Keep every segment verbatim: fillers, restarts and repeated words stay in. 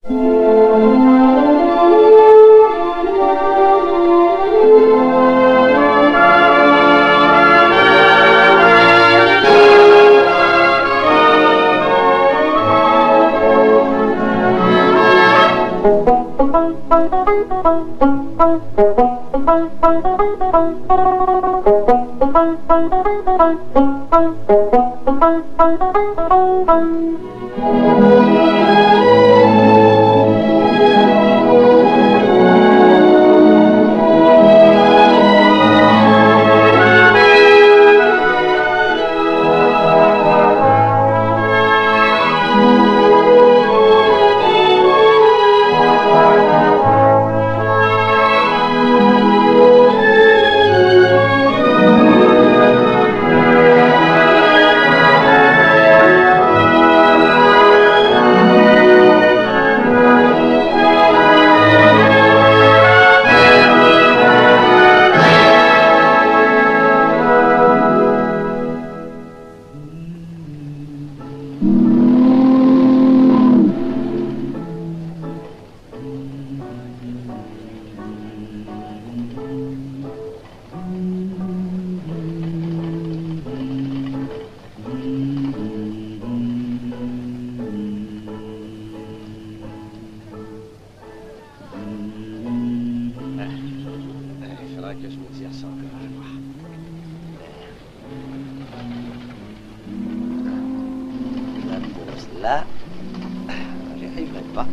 Là, j'y arriverai pas.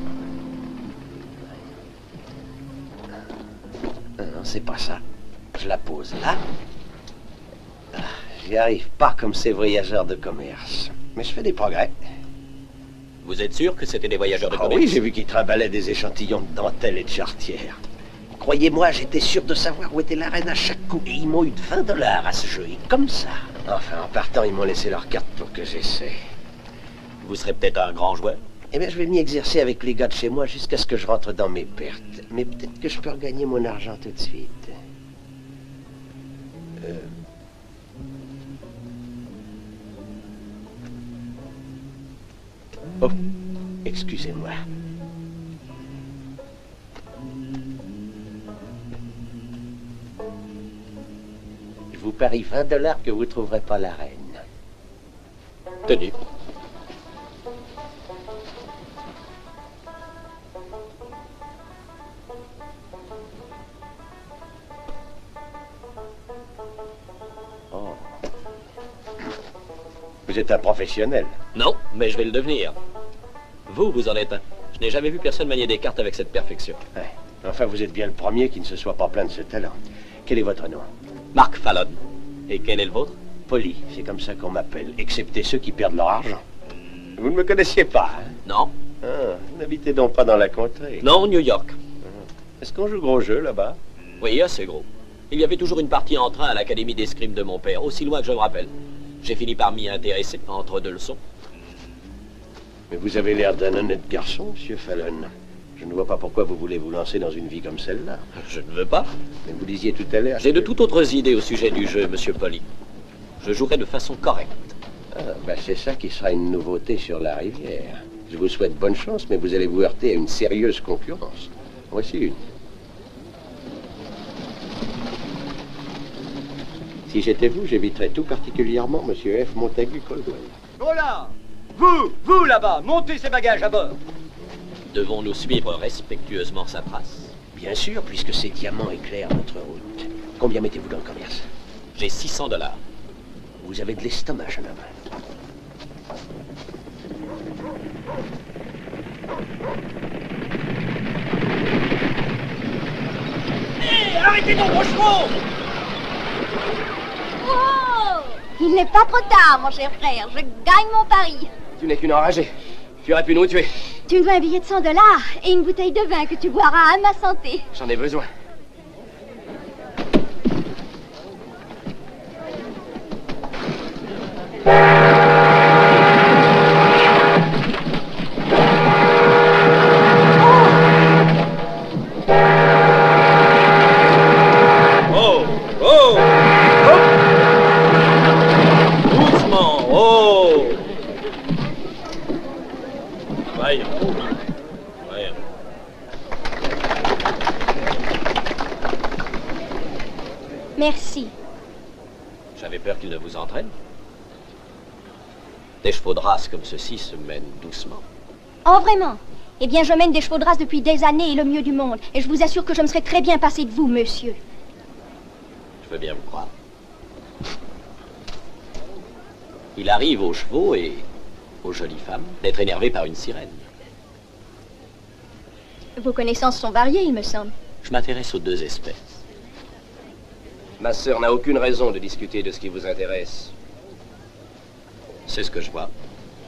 Non, c'est pas ça. Je la pose là. J'y arrive pas comme ces voyageurs de commerce. Mais je fais des progrès. Vous êtes sûr que c'était des voyageurs de Ah commerce? oui, j'ai vu qu'ils trimbalaient des échantillons de dentelle et de jarretière. Croyez-moi, j'étais sûr de savoir où était la reine à chaque coup. Et ils m'ont eu de vingt dollars à ce jeu, et comme ça. Enfin, en partant, ils m'ont laissé leur carte pour que j'essaie. Vous serez peut-être un grand joueur? Eh bien, je vais m'y exercer avec les gars de chez moi jusqu'à ce que je rentre dans mes pertes. Mais peut-être que je peux regagner mon argent tout de suite. Euh... Oh, excusez-moi. Je vous parie vingt dollars que vous ne trouverez pas la reine. Tenez. Oh. Vous êtes un professionnel. Non, mais je vais le devenir. Vous, vous en êtes un. Je n'ai jamais vu personne manier des cartes avec cette perfection. Ouais. Enfin, vous êtes bien le premier qui ne se soit pas plaint de ce talent. Quel est votre nom? Mark Fallon. Et quel est le vôtre? Polly, c'est comme ça qu'on m'appelle, excepté ceux qui perdent leur argent. Vous ne me connaissiez pas, hein? Non. Ah, vous n'habitez donc pas dans la contrée? Non, New York. Est-ce qu'on joue gros jeu là-bas? Oui, assez gros. Il y avait toujours une partie en train à l'Académie d'escrime de mon père, aussi loin que je me rappelle. J'ai fini par m'y intéresser, entre deux leçons. Mais vous avez l'air d'un honnête garçon, monsieur Fallon. Je ne vois pas pourquoi vous voulez vous lancer dans une vie comme celle-là. Je ne veux pas. Mais vous disiez tout à l'heure... J'ai que... de toutes autres idées au sujet du jeu, monsieur Polly. Je jouerai de façon correcte. Ah, ben c'est ça qui sera une nouveauté sur la rivière. Je vous souhaite bonne chance, mais vous allez vous heurter à une sérieuse concurrence. Voici une. Si j'étais vous, j'éviterais tout particulièrement monsieur F. Montagu Caldwell. Voilà! Vous, vous là-bas, montez ces bagages à bord! Devons-nous suivre respectueusement sa trace? Bien sûr, puisque ces diamants éclairent notre route. Combien mettez-vous dans le commerce? J'ai six cents dollars. Vous avez de l'estomac, jeune homme. Hé, arrêtez donc vos chevaux! Oh! Il n'est pas trop tard, mon cher frère. Je gagne mon pari. Tu n'es qu'une enragée. Tu aurais pu nous tuer. Tu me dois un billet de cent dollars et une bouteille de vin que tu boiras à ma santé. J'en ai besoin. Oh! Oh! Doucement! Oh! Voyons. Voyons. Merci. J'avais peur qu'il ne vous entraîne. Des chevaux de race comme ceux-ci se mènent doucement. Oh, vraiment? Eh bien, je mène des chevaux de race depuis des années et le mieux du monde. Et je vous assure que je me serais très bien passé de vous, monsieur. Je veux bien vous croire. Il arrive aux chevaux et aux jolies femmes d'être énervés par une sirène. Vos connaissances sont variées, il me semble. Je m'intéresse aux deux espèces. Ma sœur n'a aucune raison de discuter de ce qui vous intéresse. C'est ce que je vois.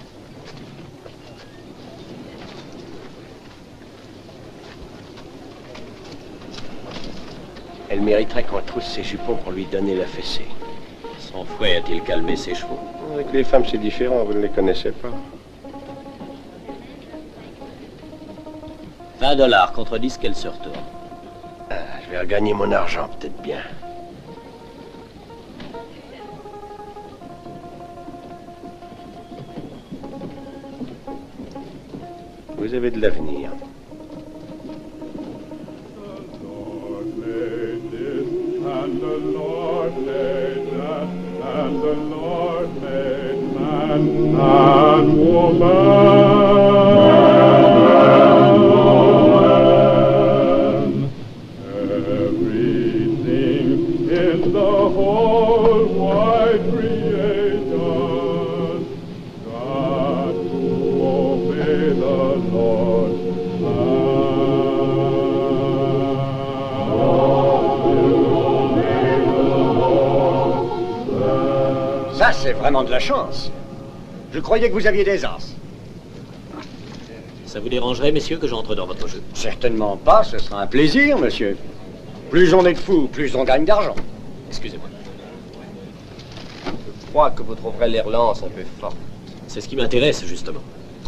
Elle mériterait qu'on trousse ses jupons pour lui donner la fessée. Son fouet a-t-il calmé ses chevaux? Avec les femmes, c'est différent, vous ne les connaissez pas. vingt dollars contre dix qu'elle se retourne. Ah, je vais regagner mon argent, peut-être bien. Vous avez de l'avenir. And the Lord made man, and the Lord made man and woman. Everything in the whole wide creation got to obey the Lord. Ça, c'est vraiment de la chance. Je croyais que vous aviez des as. Ça vous dérangerait, messieurs, que j'entre dans votre jeu? Certainement pas, ce sera un plaisir, monsieur. Plus on est de fous, plus on gagne d'argent. Excusez-moi. Je crois que vous trouverez les relances un peu fortes. C'est ce qui m'intéresse, justement.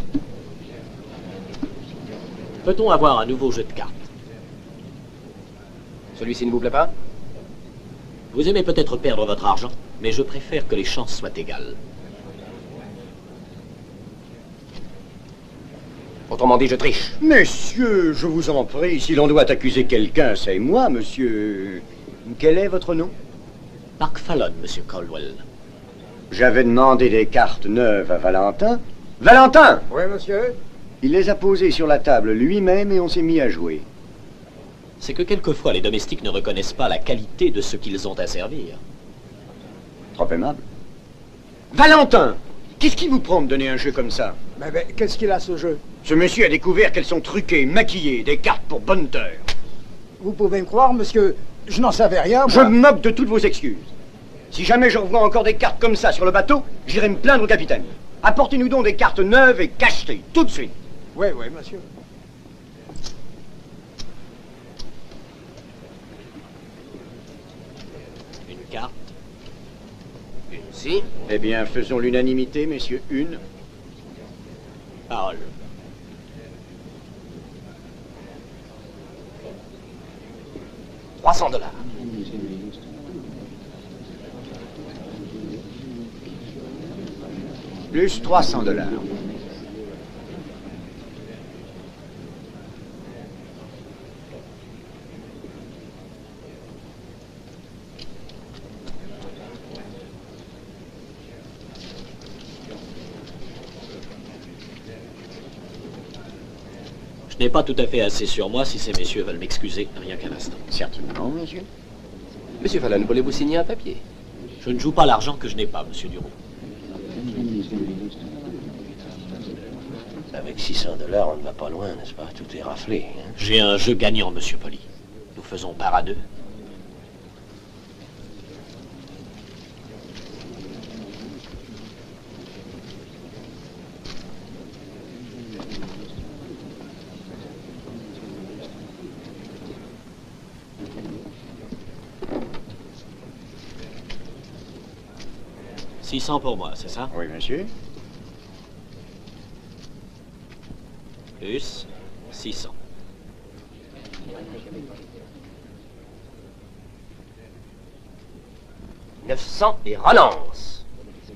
Peut-on avoir un nouveau jeu de cartes? Celui-ci ne vous plaît pas? Vous aimez peut-être perdre votre argent, mais je préfère que les chances soient égales. Autrement dit, je triche. Messieurs, je vous en prie, si l'on doit accuser quelqu'un, c'est moi, monsieur. Quel est votre nom? Mark Fallon, monsieur Caldwell. J'avais demandé des cartes neuves à Valentin. Valentin! Oui, monsieur? Il les a posées sur la table lui-même et on s'est mis à jouer. C'est que quelquefois les domestiques ne reconnaissent pas la qualité de ce qu'ils ont à servir. Trop aimable. Valentin! Qu'est-ce qui vous prend de donner un jeu comme ça? Mais, mais qu'est-ce qu'il a, ce jeu? Ce monsieur a découvert qu'elles sont truquées, maquillées, des cartes pour bonne heure. Vous pouvez me croire, monsieur, je n'en savais rien, Je moi. me moque de toutes vos excuses. Si jamais je revois encore des cartes comme ça sur le bateau, j'irai me plaindre au capitaine. Apportez-nous donc des cartes neuves et cachetées, tout de suite. Oui, oui, monsieur. Une carte. Une si. Eh bien, faisons l'unanimité, messieurs. Une. Parole. trois cents dollars. Plus trois cents dollars. Je n'ai pas tout à fait assez sur moi si ces messieurs veulent m'excuser, rien qu'un instant. Certainement, monsieur. Monsieur Fallon, voulez-vous signer un papier? Je ne joue pas l'argent que je n'ai pas, monsieur Duron. Avec six cents dollars, on ne va pas loin, n'est-ce pas? Tout est raflé. Hein? J'ai un jeu gagnant, monsieur Poli. Nous faisons part à deux. six cents pour moi, c'est ça? Oui, monsieur. Plus six cents. neuf cents et relance.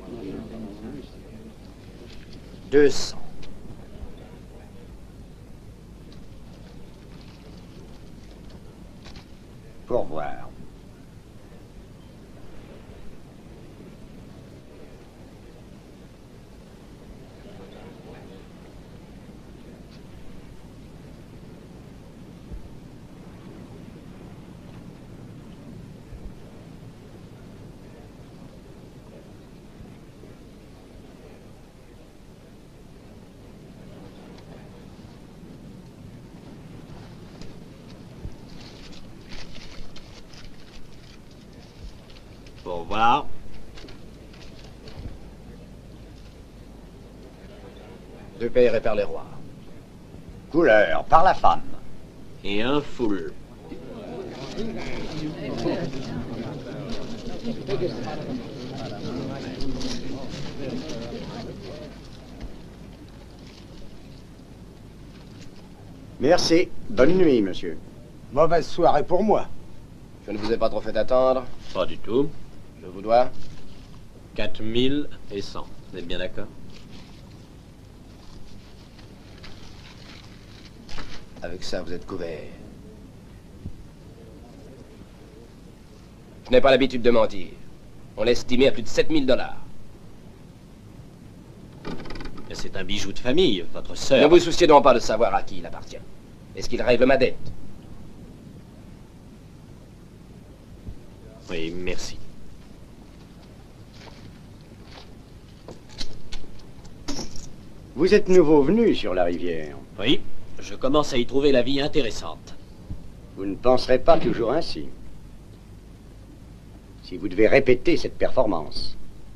deux cents. Au revoir. Au revoir. Deux pères et par les rois. Couleur, par la femme. Et un foule. Merci. Bonne nuit, monsieur. Mauvaise soirée pour moi. Je ne vous ai pas trop fait attendre. Pas du tout. Je vous dois. quatre mille et cent. Vous êtes bien d'accord? Avec ça, vous êtes couvert. Je n'ai pas l'habitude de mentir. On l'a estimé à plus de sept mille dollars. Mais c'est un bijou de famille, votre Ne sœur. vous souciez donc pas de savoir à qui il appartient. Est-ce qu'il règle ma dette? Oui, merci. Vous êtes nouveau venu sur la rivière. Oui, je commence à y trouver la vie intéressante. Vous ne penserez pas toujours ainsi. Si vous devez répéter cette performance.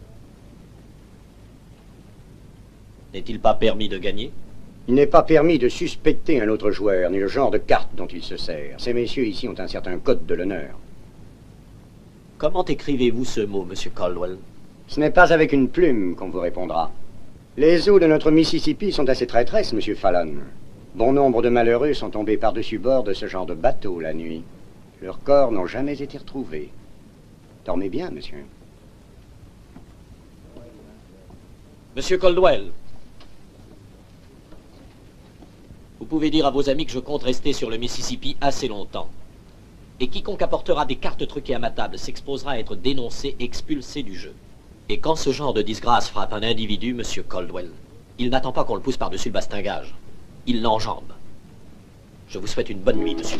N'est-il pas permis de gagner? Il n'est pas permis de suspecter un autre joueur, ni le genre de carte dont il se sert. Ces messieurs ici ont un certain code de l'honneur. Comment écrivez-vous ce mot, monsieur Caldwell? Ce n'est pas avec une plume qu'on vous répondra. Les eaux de notre Mississippi sont assez traîtresses, monsieur Fallon. Bon nombre de malheureux sont tombés par-dessus bord de ce genre de bateau la nuit. Leurs corps n'ont jamais été retrouvés. Dormez bien, monsieur. Monsieur Caldwell, vous pouvez dire à vos amis que je compte rester sur le Mississippi assez longtemps. Et quiconque apportera des cartes truquées à ma table s'exposera à être dénoncé, expulsé du jeu. Et quand ce genre de disgrâce frappe un individu, monsieur Caldwell, il n'attend pas qu'on le pousse par-dessus le bastingage. Il l'enjambe. Je vous souhaite une bonne nuit, monsieur.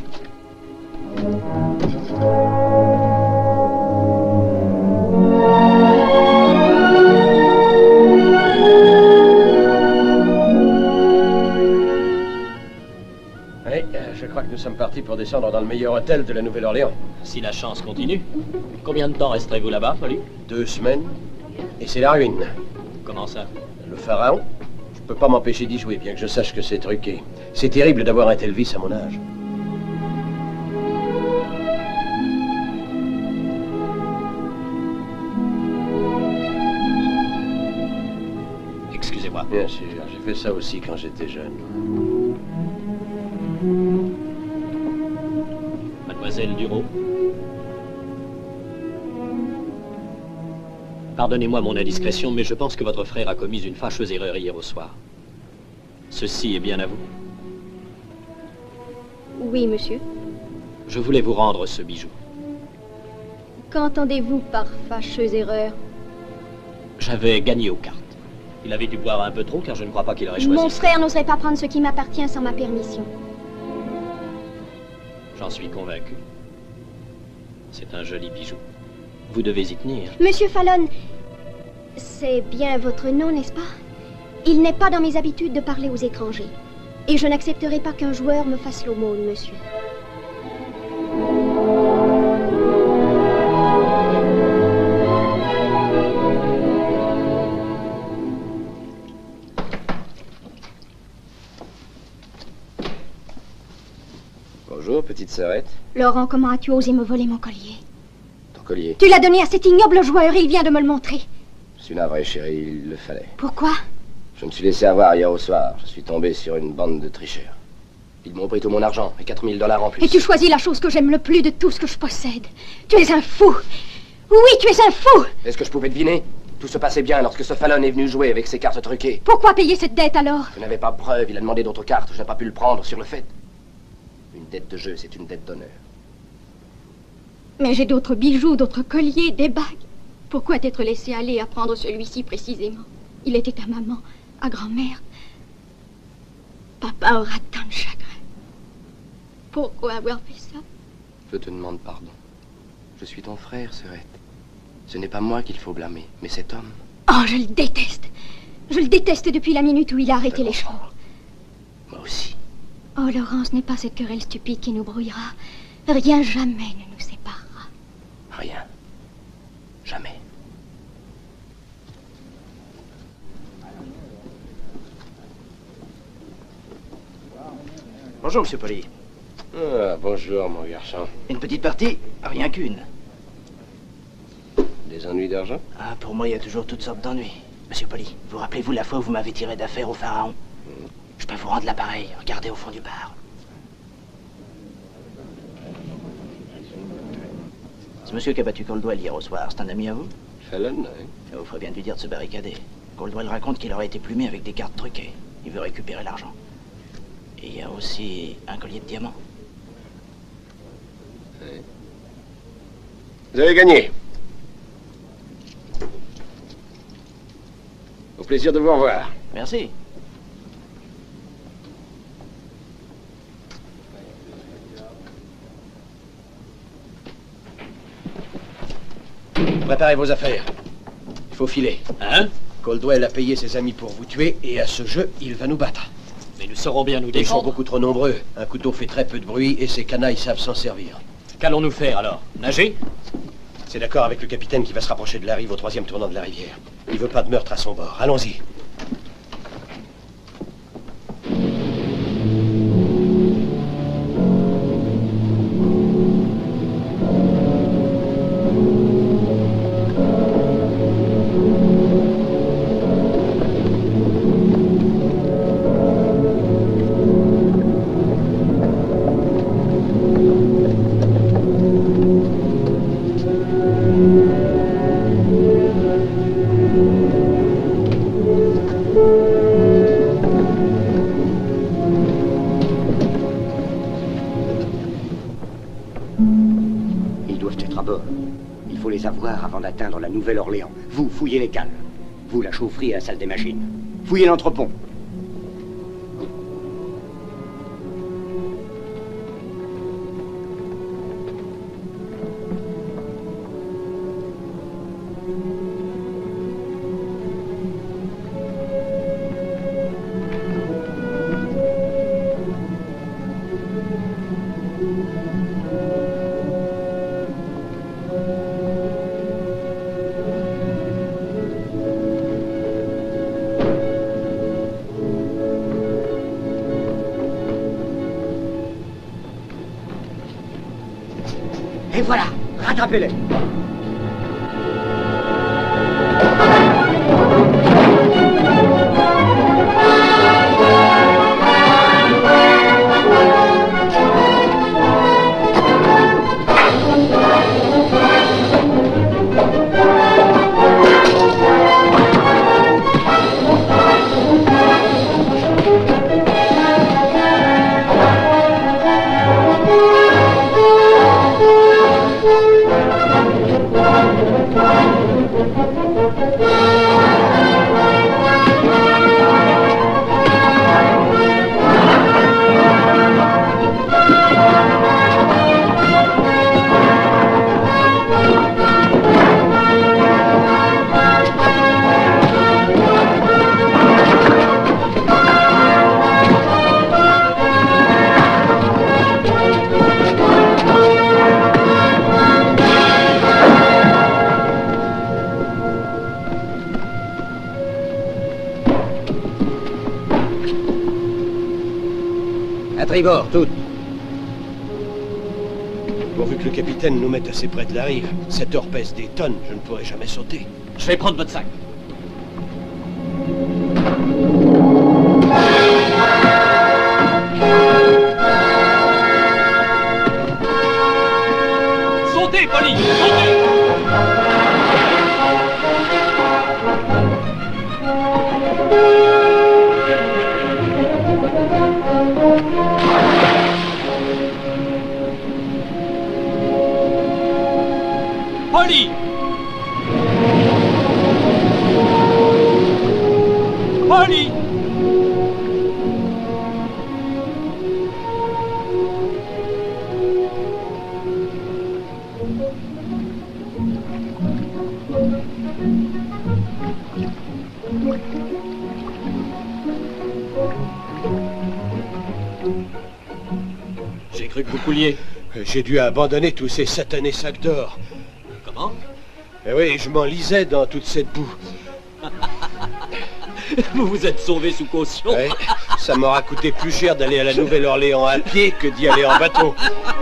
Oui, je crois que nous sommes partis pour descendre dans le meilleur hôtel de la Nouvelle-Orléans. Si la chance continue. Combien de temps resterez-vous là-bas, Molly? Deux semaines, et c'est la ruine. Comment ça? Le pharaon, je peux pas m'empêcher d'y jouer, bien que je sache que c'est truqué. C'est terrible d'avoir un tel vice à mon âge. Excusez-moi. Bien sûr, j'ai fait ça aussi quand j'étais jeune. Mademoiselle Duro. Pardonnez-moi mon indiscrétion, mais je pense que votre frère a commis une fâcheuse erreur hier au soir. Ceci est bien à vous. Oui, monsieur. Je voulais vous rendre ce bijou. Qu'entendez-vous par fâcheuse erreur? J'avais gagné aux cartes. Il avait dû boire un peu trop, car je ne crois pas qu'il aurait choisi. Mon ça. frère n'oserait pas prendre ce qui m'appartient sans ma permission. J'en suis convaincu. C'est un joli bijou. Vous devez y tenir. Monsieur Fallon, c'est bien votre nom, n'est-ce pas? Il n'est pas dans mes habitudes de parler aux étrangers. Et je n'accepterai pas qu'un joueur me fasse l'aumône, monsieur. Bonjour, petite sœurette. Laurent, comment as-tu osé me voler mon collier? Ton collier. Tu l'as donné à cet ignoble joueur et il vient de me le montrer. Je suis navré, chérie, il le fallait. Pourquoi? Je me suis laissé avoir hier au soir. Je suis tombé sur une bande de tricheurs. Ils m'ont pris tout mon argent et quatre mille dollars en plus. Et tu choisis la chose que j'aime le plus de tout ce que je possède. Tu es un fou. Oui, tu es un fou. Est-ce que je pouvais deviner? Tout se passait bien lorsque ce Fallon est venu jouer avec ses cartes truquées. Pourquoi payer cette dette alors? Je n'avais pas preuve, il a demandé d'autres cartes. Je n'ai pas pu le prendre sur le fait. Une dette de jeu, c'est une dette d'honneur. Mais j'ai d'autres bijoux, d'autres colliers, des bagues. Pourquoi t'être laissé aller à prendre celui-ci précisément? Il était à maman, à grand-mère. Papa aura tant de chagrin. Pourquoi avoir fait ça? Je te demande pardon. Je suis ton frère, sœurette. Ce n'est pas moi qu'il faut blâmer, mais cet homme. Oh, je le déteste. Je le déteste depuis la minute où il a arrêté les chevaux. Moi aussi. Oh, Laurent, ce n'est pas cette querelle stupide qui nous brouillera. Rien jamais ne nous séparera. Rien. Jamais. Bonjour, monsieur Poli. Ah, bonjour, mon garçon. Une petite partie? Rien qu'une. Des ennuis d'argent? Ah, pour moi, il y a toujours toutes sortes d'ennuis. Monsieur Poli, vous rappelez-vous la fois où vous m'avez tiré d'affaire au Pharaon? Mmh. Je peux vous rendre l'appareil. Regardez au fond du bar. Ce monsieur qui a battu Caldwell hier au soir, c'est un ami à vous? Fallon, oui. Il vous ferait bien de lui dire de se barricader. Caldwell raconte qu'il aurait été plumé avec des cartes truquées. Il veut récupérer l'argent. Et il y a aussi un collier de diamants. Oui. Vous avez gagné. Au plaisir de vous revoir. Merci. Préparez vos affaires. Il faut filer. Hein? Caldwell a payé ses amis pour vous tuer, et à ce jeu, il va nous battre. Mais nous saurons bien nous Ils sont défendre. beaucoup trop nombreux. Un couteau fait très peu de bruit, et ces canailles savent s'en servir. Qu'allons-nous faire, alors? Nager? C'est d'accord avec le capitaine qui va se rapprocher de la rive au troisième tournant de la rivière. Il veut pas de meurtre à son bord. Allons-y. Avant d'atteindre la Nouvelle-Orléans. Vous, fouillez les cales. Vous, la chaufferie et la salle des machines. Fouillez l'entrepont. Et voilà, rattrapez-les. À tribord, toutes. Pourvu que le capitaine nous mette assez près de la rive. Cette heure pèse des tonnes, je ne pourrai jamais sauter. Je vais prendre votre sac. Sautez, Polly! Sautez! Polly! Polly! J'ai cru que vous couliez. J'ai dû abandonner tous ces satanés sacs d'or. Comment? Eh oui, je m'enlisais dans toute cette boue. Vous vous êtes sauvé sous caution. Ouais, Ça m'aura coûté plus cher d'aller à la Nouvelle-Orléans à pied que d'y aller en bateau.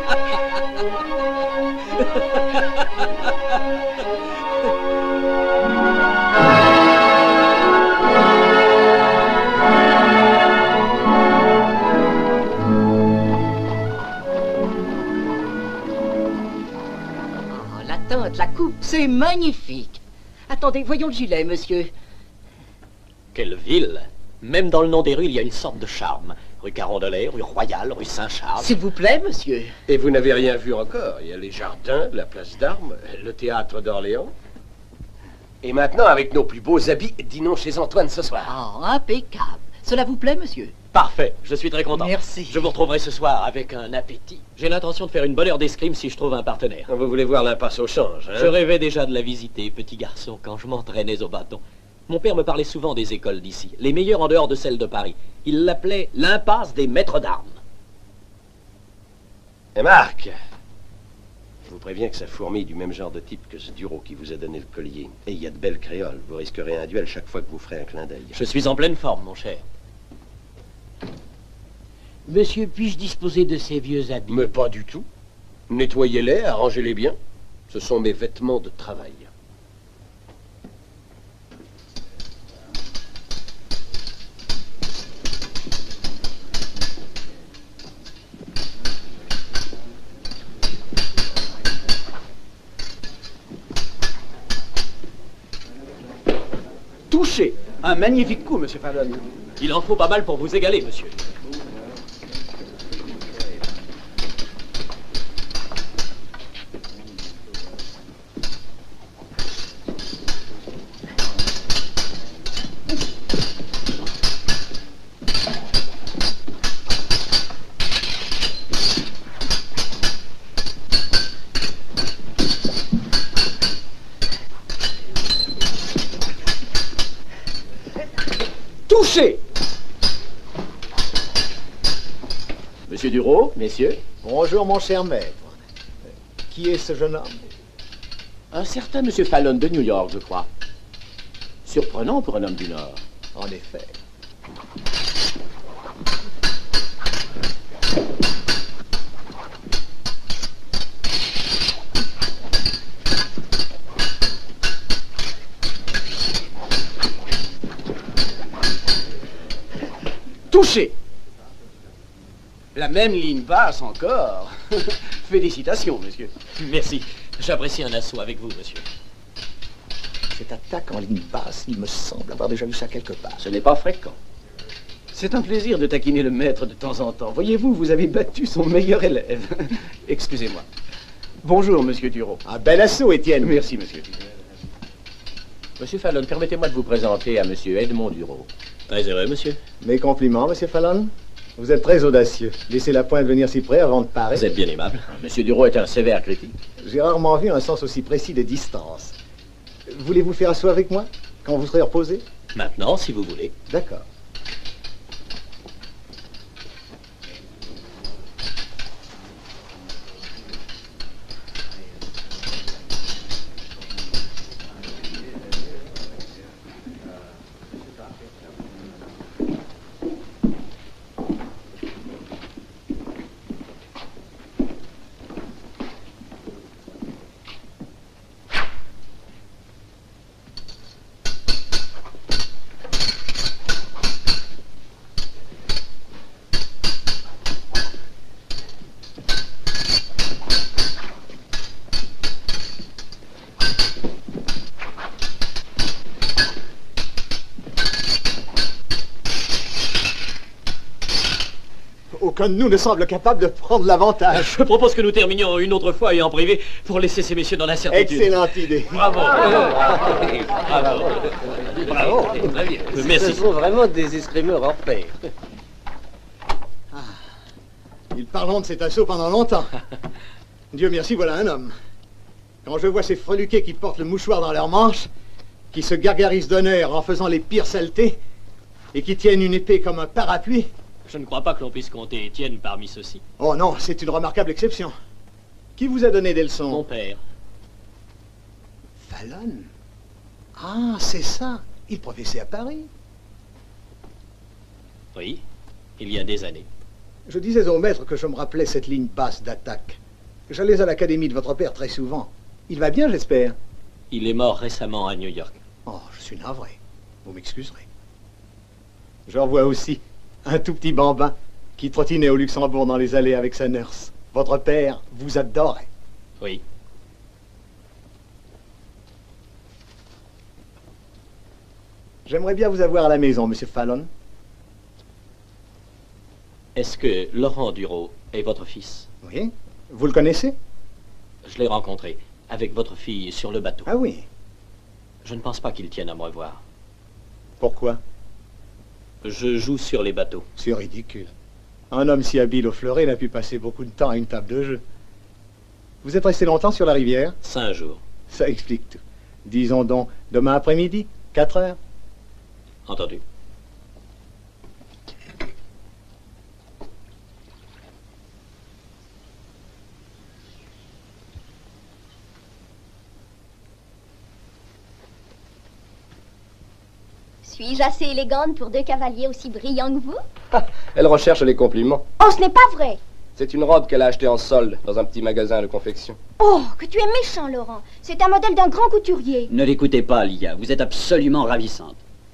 Oh, la teinte, la coupe, c'est magnifique. Attendez, voyons le gilet, monsieur. Quelle ville! Même dans le nom des rues, il y a une sorte de charme. Rue Carondelet, rue Royale, rue Saint-Charles. S'il vous plaît, monsieur. Et vous n'avez rien vu encore. Il y a les jardins, la place d'Armes, le théâtre d'Orléans. Et maintenant, avec nos plus beaux habits, dînons chez Antoine ce soir. Oh, impeccable. Cela vous plaît, monsieur? Parfait, je suis très content. Merci. Je vous retrouverai ce soir avec un appétit. J'ai l'intention de faire une bonne heure d'escrime si je trouve un partenaire. Vous voulez voir l'impasse au change, hein? Je rêvais déjà de la visiter, petit garçon, quand je m'entraînais au bâton. Mon père me parlait souvent des écoles d'ici, les meilleures en dehors de celles de Paris. Il l'appelait l'impasse des maîtres d'armes. Et Marc, je vous préviens que ça fourmille du même genre de type que ce Duro qui vous a donné le collier. Et il y a de belles créoles. Vous risquerez un duel chaque fois que vous ferez un clin d'œil. Je suis en pleine forme, mon cher. Monsieur, puis-je disposer de ces vieux habits? Mais pas du tout. Nettoyez-les, arrangez-les bien. Ce sont mes vêtements de travail. Touché. Un magnifique coup, monsieur Fallon. Il en faut pas mal pour vous égaler, monsieur. Touché. Monsieur Duro, messieurs. Bonjour, mon cher maître. Qui est ce jeune homme? Un certain monsieur Fallon de New York, je crois. Surprenant pour un homme du Nord. En effet. Touché. La même ligne basse encore. Félicitations, monsieur. Merci. J'apprécie un assaut avec vous, monsieur. Cette attaque en ligne basse, il me semble avoir déjà vu ça quelque part. Ce n'est pas fréquent. C'est un plaisir de taquiner le maître de temps en temps. Voyez-vous, vous avez battu son meilleur élève. Excusez-moi. Bonjour, monsieur Duro. Un bel assaut, Étienne. Merci, monsieur. Monsieur Fallon, permettez-moi de vous présenter à monsieur Edmond Duro. Très heureux, monsieur. Mes compliments, monsieur Fallon. Vous êtes très audacieux. Laissez la pointe venir si près avant de parer. Vous êtes bien aimable. Monsieur Duro est un sévère critique. J'ai rarement vu un sens aussi précis des distances. Voulez-vous faire assaut avec moi, quand vous serez reposé? Maintenant, si vous voulez. D'accord. Aucun de nous ne semble capable de prendre l'avantage. Je propose que nous terminions une autre fois et en privé pour laisser ces messieurs dans l'incertitude. Excellente idée. Bravo. Bravo. Bravo. Très bien. Merci. Ce sont vraiment des escrimeurs hors pair. Ah. Ils parleront de cet assaut pendant longtemps. Dieu merci, voilà un homme. Quand je vois ces freluquets qui portent le mouchoir dans leurs manches, qui se gargarisent d'honneur en faisant les pires saletés, et qui tiennent une épée comme un parapluie... Je ne crois pas que l'on puisse compter Étienne parmi ceux-ci. Oh non, c'est une remarquable exception. Qui vous a donné des leçons? Mon père. Fallon? Ah, c'est ça. Il professait à Paris. Oui. Il y a des années. Je disais au maître que je me rappelais cette ligne basse d'attaque. J'allais à l'académie de votre père très souvent. Il va bien, j'espère. Il est mort récemment à New York. Oh, je suis navré. Vous m'excuserez. Je revois aussi un tout petit bambin qui trottinait au Luxembourg dans les allées avec sa nurse. Votre père vous adorait. Oui. J'aimerais bien vous avoir à la maison, monsieur Fallon. Est-ce que Laurent Duro est votre fils? Oui. Vous le connaissez? Je l'ai rencontré avec votre fille sur le bateau. Ah oui. Je ne pense pas qu'il tienne à me revoir. Pourquoi? Je joue sur les bateaux. C'est ridicule. Un homme si habile au fleuret n'a pu passer beaucoup de temps à une table de jeu. Vous êtes resté longtemps sur la rivière? Cinq jours. Ça explique tout. Disons donc, demain après-midi, quatre heures. Entendu. Suis-je assez élégante pour deux cavaliers aussi brillants que vous? Elle recherche les compliments. Oh, ce n'est pas vrai! C'est une robe qu'elle a achetée en solde dans un petit magasin de confection. Oh, que tu es méchant, Laurent. C'est un modèle d'un grand couturier. Ne l'écoutez pas, Lia. Vous êtes absolument ravissante.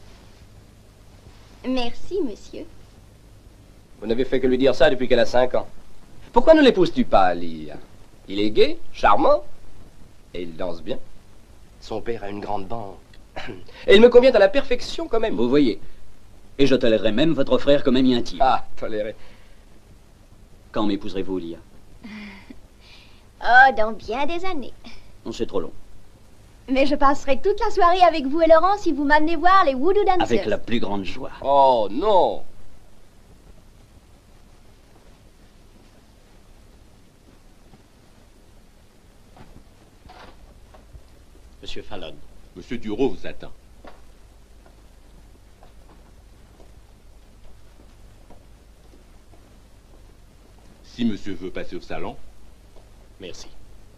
Merci, monsieur. Vous n'avez fait que lui dire ça depuis qu'elle a cinq ans. Pourquoi ne l'épouses-tu pas, Lia? Il est gai, charmant, et il danse bien. Son père a une grande banque. Et il me convient à la perfection quand même. Vous voyez. Et je tolérerai même votre frère comme ami intime. Ah, tolérer. Quand m'épouserez-vous, Lia? Oh, dans bien des années. On c'est trop long. Mais je passerai toute la soirée avec vous et Laurent si vous m'amenez voir les Voodoo Dancers. Avec la plus grande joie. Oh, non! Monsieur Fallon. Monsieur Duro vous attend. Si monsieur veut passer au salon. Merci.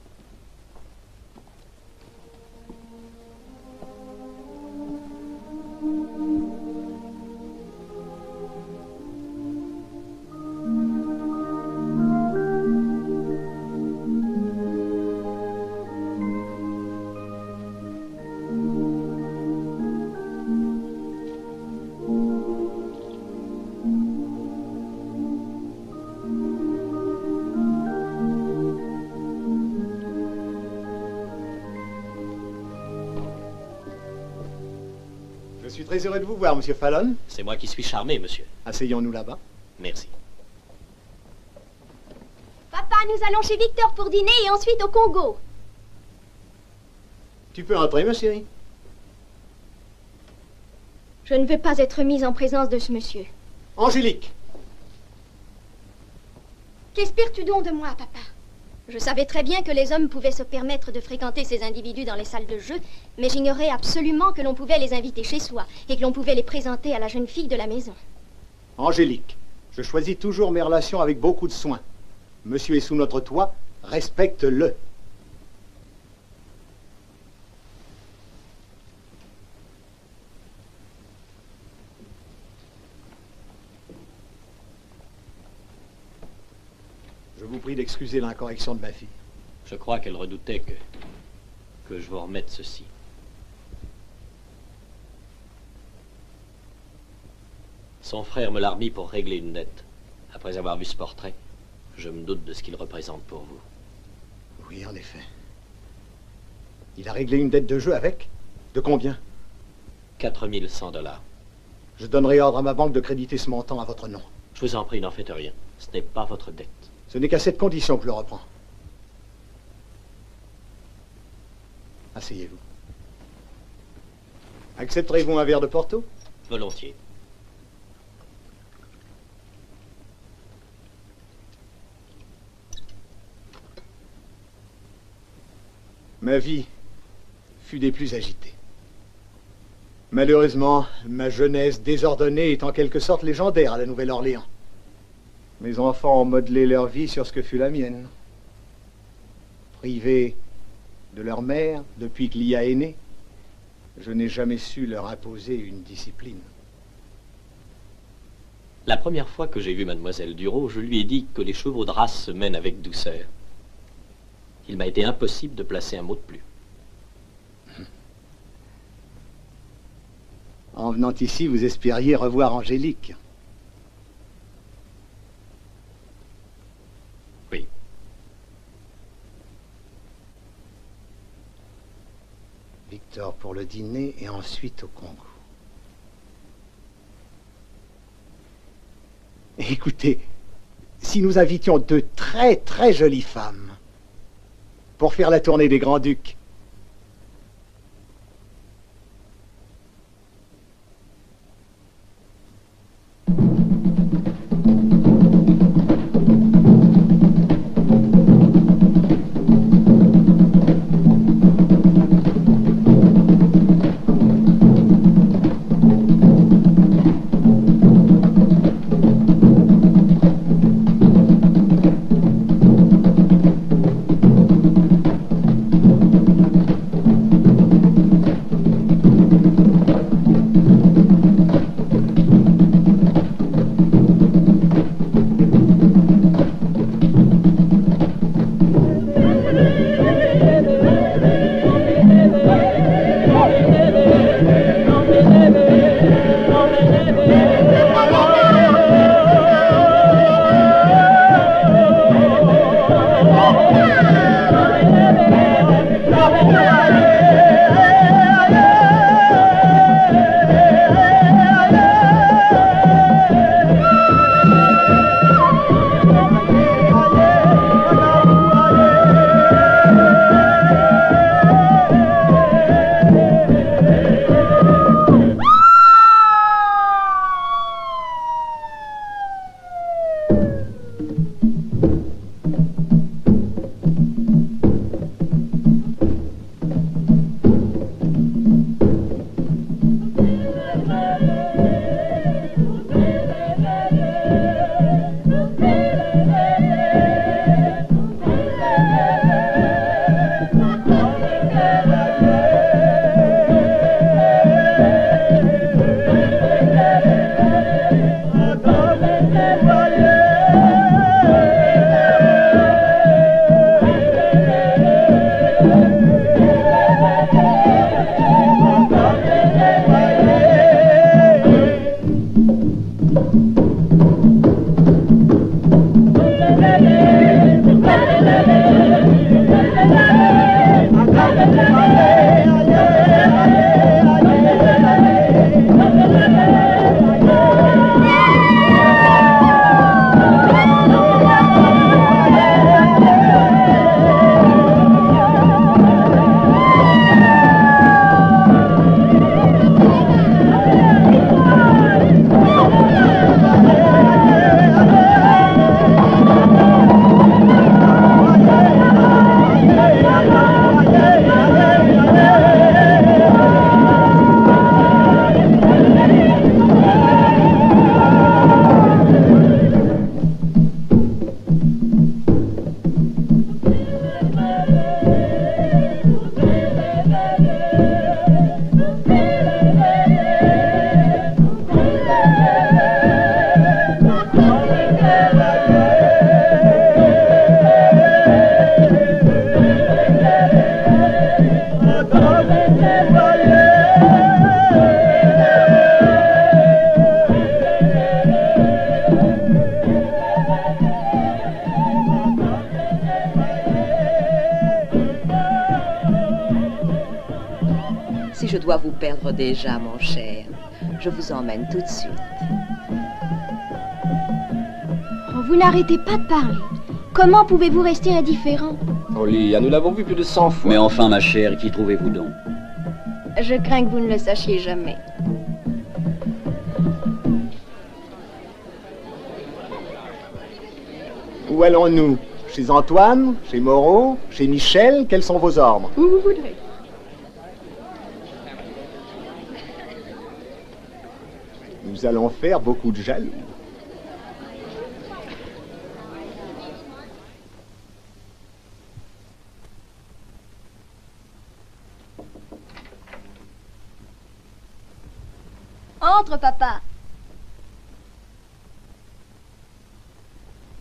Je suis très heureux de vous voir, monsieur Fallon. C'est moi qui suis charmé, monsieur. Asseyons-nous là-bas. Merci. Papa, nous allons chez Victor pour dîner et ensuite au Congo. Tu peux entrer, ma chérie. Je ne veux pas être mise en présence de ce monsieur. Angélique. Qu'espères-tu donc de moi, papa? Je savais très bien que les hommes pouvaient se permettre de fréquenter ces individus dans les salles de jeu, mais j'ignorais absolument que l'on pouvait les inviter chez soi et que l'on pouvait les présenter à la jeune fille de la maison. Angélique, je choisis toujours mes relations avec beaucoup de soin. Monsieur est sous notre toit, respecte-le. Je vous prie d'excuser l'incorrection de ma fille. Je crois qu'elle redoutait que... que je vous remette ceci. Son frère me l'a remis pour régler une dette. Après avoir vu ce portrait, je me doute de ce qu'il représente pour vous. Oui, en effet. Il a réglé une dette de jeu avec? De combien? quatre mille cent dollars. Je donnerai ordre à ma banque de créditer ce montant à votre nom. Je vous en prie, n'en faites rien. Ce n'est pas votre dette. Ce n'est qu'à cette condition que je le reprends. Asseyez-vous. Accepterez-vous un verre de Porto? Volontiers. Ma vie fut des plus agitées. Malheureusement, ma jeunesse désordonnée est en quelque sorte légendaire à la Nouvelle-Orléans. Mes enfants ont modelé leur vie sur ce que fut la mienne. Privés de leur mère depuis que Lia est née, je n'ai jamais su leur imposer une discipline. La première fois que j'ai vu mademoiselle Duro, je lui ai dit que les chevaux de race se mènent avec douceur. Il m'a été impossible de placer un mot de plus. En venant ici, vous espériez revoir Angélique. Oui. Victor pour le dîner et ensuite au Congo. Écoutez, si nous invitions deux très très jolies femmes pour faire la tournée des Grands-Ducs, Si je dois vous perdre déjà, mon cher, je vous emmène tout de suite. Oh, vous n'arrêtez pas de parler. Comment pouvez-vous rester indifférent? Oh, Lia, nous l'avons vu plus de cent fois. Mais enfin, ma chère, qui trouvez-vous donc? Je crains que vous ne le sachiez jamais. Où allons-nous? Chez Antoine? Chez Moreau? Chez Michel? Quels sont vos ordres? Où vous voudrez. Nous allons faire beaucoup de jaloux. Entre, papa.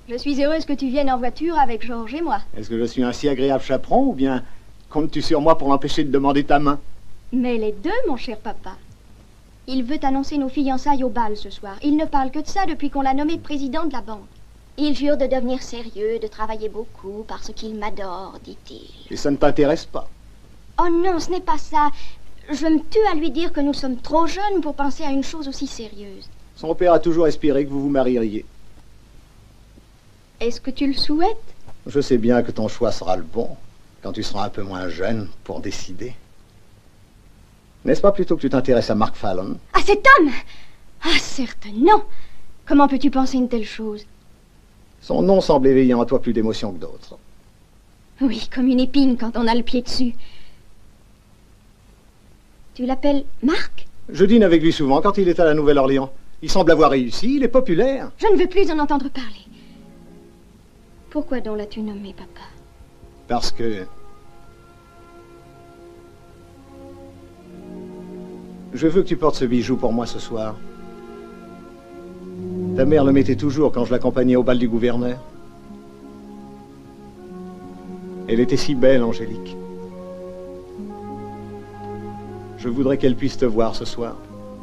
Je suis heureuse que tu viennes en voiture avec Georges et moi. Est-ce que je suis un si agréable chaperon ou bien comptes-tu sur moi pour l'empêcher de demander ta main? Mais les deux, mon cher papa. Il veut annoncer nos fiançailles au bal ce soir. Il ne parle que de ça depuis qu'on l'a nommé président de la banque. Il jure de devenir sérieux, de travailler beaucoup, parce qu'il m'adore, dit-il. Et ça ne t'intéresse pas? Oh non, ce n'est pas ça. Je me tue à lui dire que nous sommes trop jeunes pour penser à une chose aussi sérieuse. Son père a toujours espéré que vous vous marieriez. Est-ce que tu le souhaites? Je sais bien que ton choix sera le bon, quand tu seras un peu moins jeune pour décider. N'est-ce pas plutôt que tu t'intéresses à Mark Fallon? À cet homme? Ah, certes, non. Comment peux-tu penser une telle chose? Son nom semble éveiller en toi plus d'émotions que d'autres. Oui, comme une épine quand on a le pied dessus. Tu l'appelles Marc? Je dîne avec lui souvent quand il est à la Nouvelle-Orléans. Il semble avoir réussi, il est populaire. Je ne veux plus en entendre parler. Pourquoi donc l'as-tu nommé, papa? Parce que... Je veux que tu portes ce bijou pour moi ce soir. Ta mère le mettait toujours quand je l'accompagnais au bal du gouverneur. Elle était si belle, Angélique. Je voudrais qu'elle puisse te voir ce soir.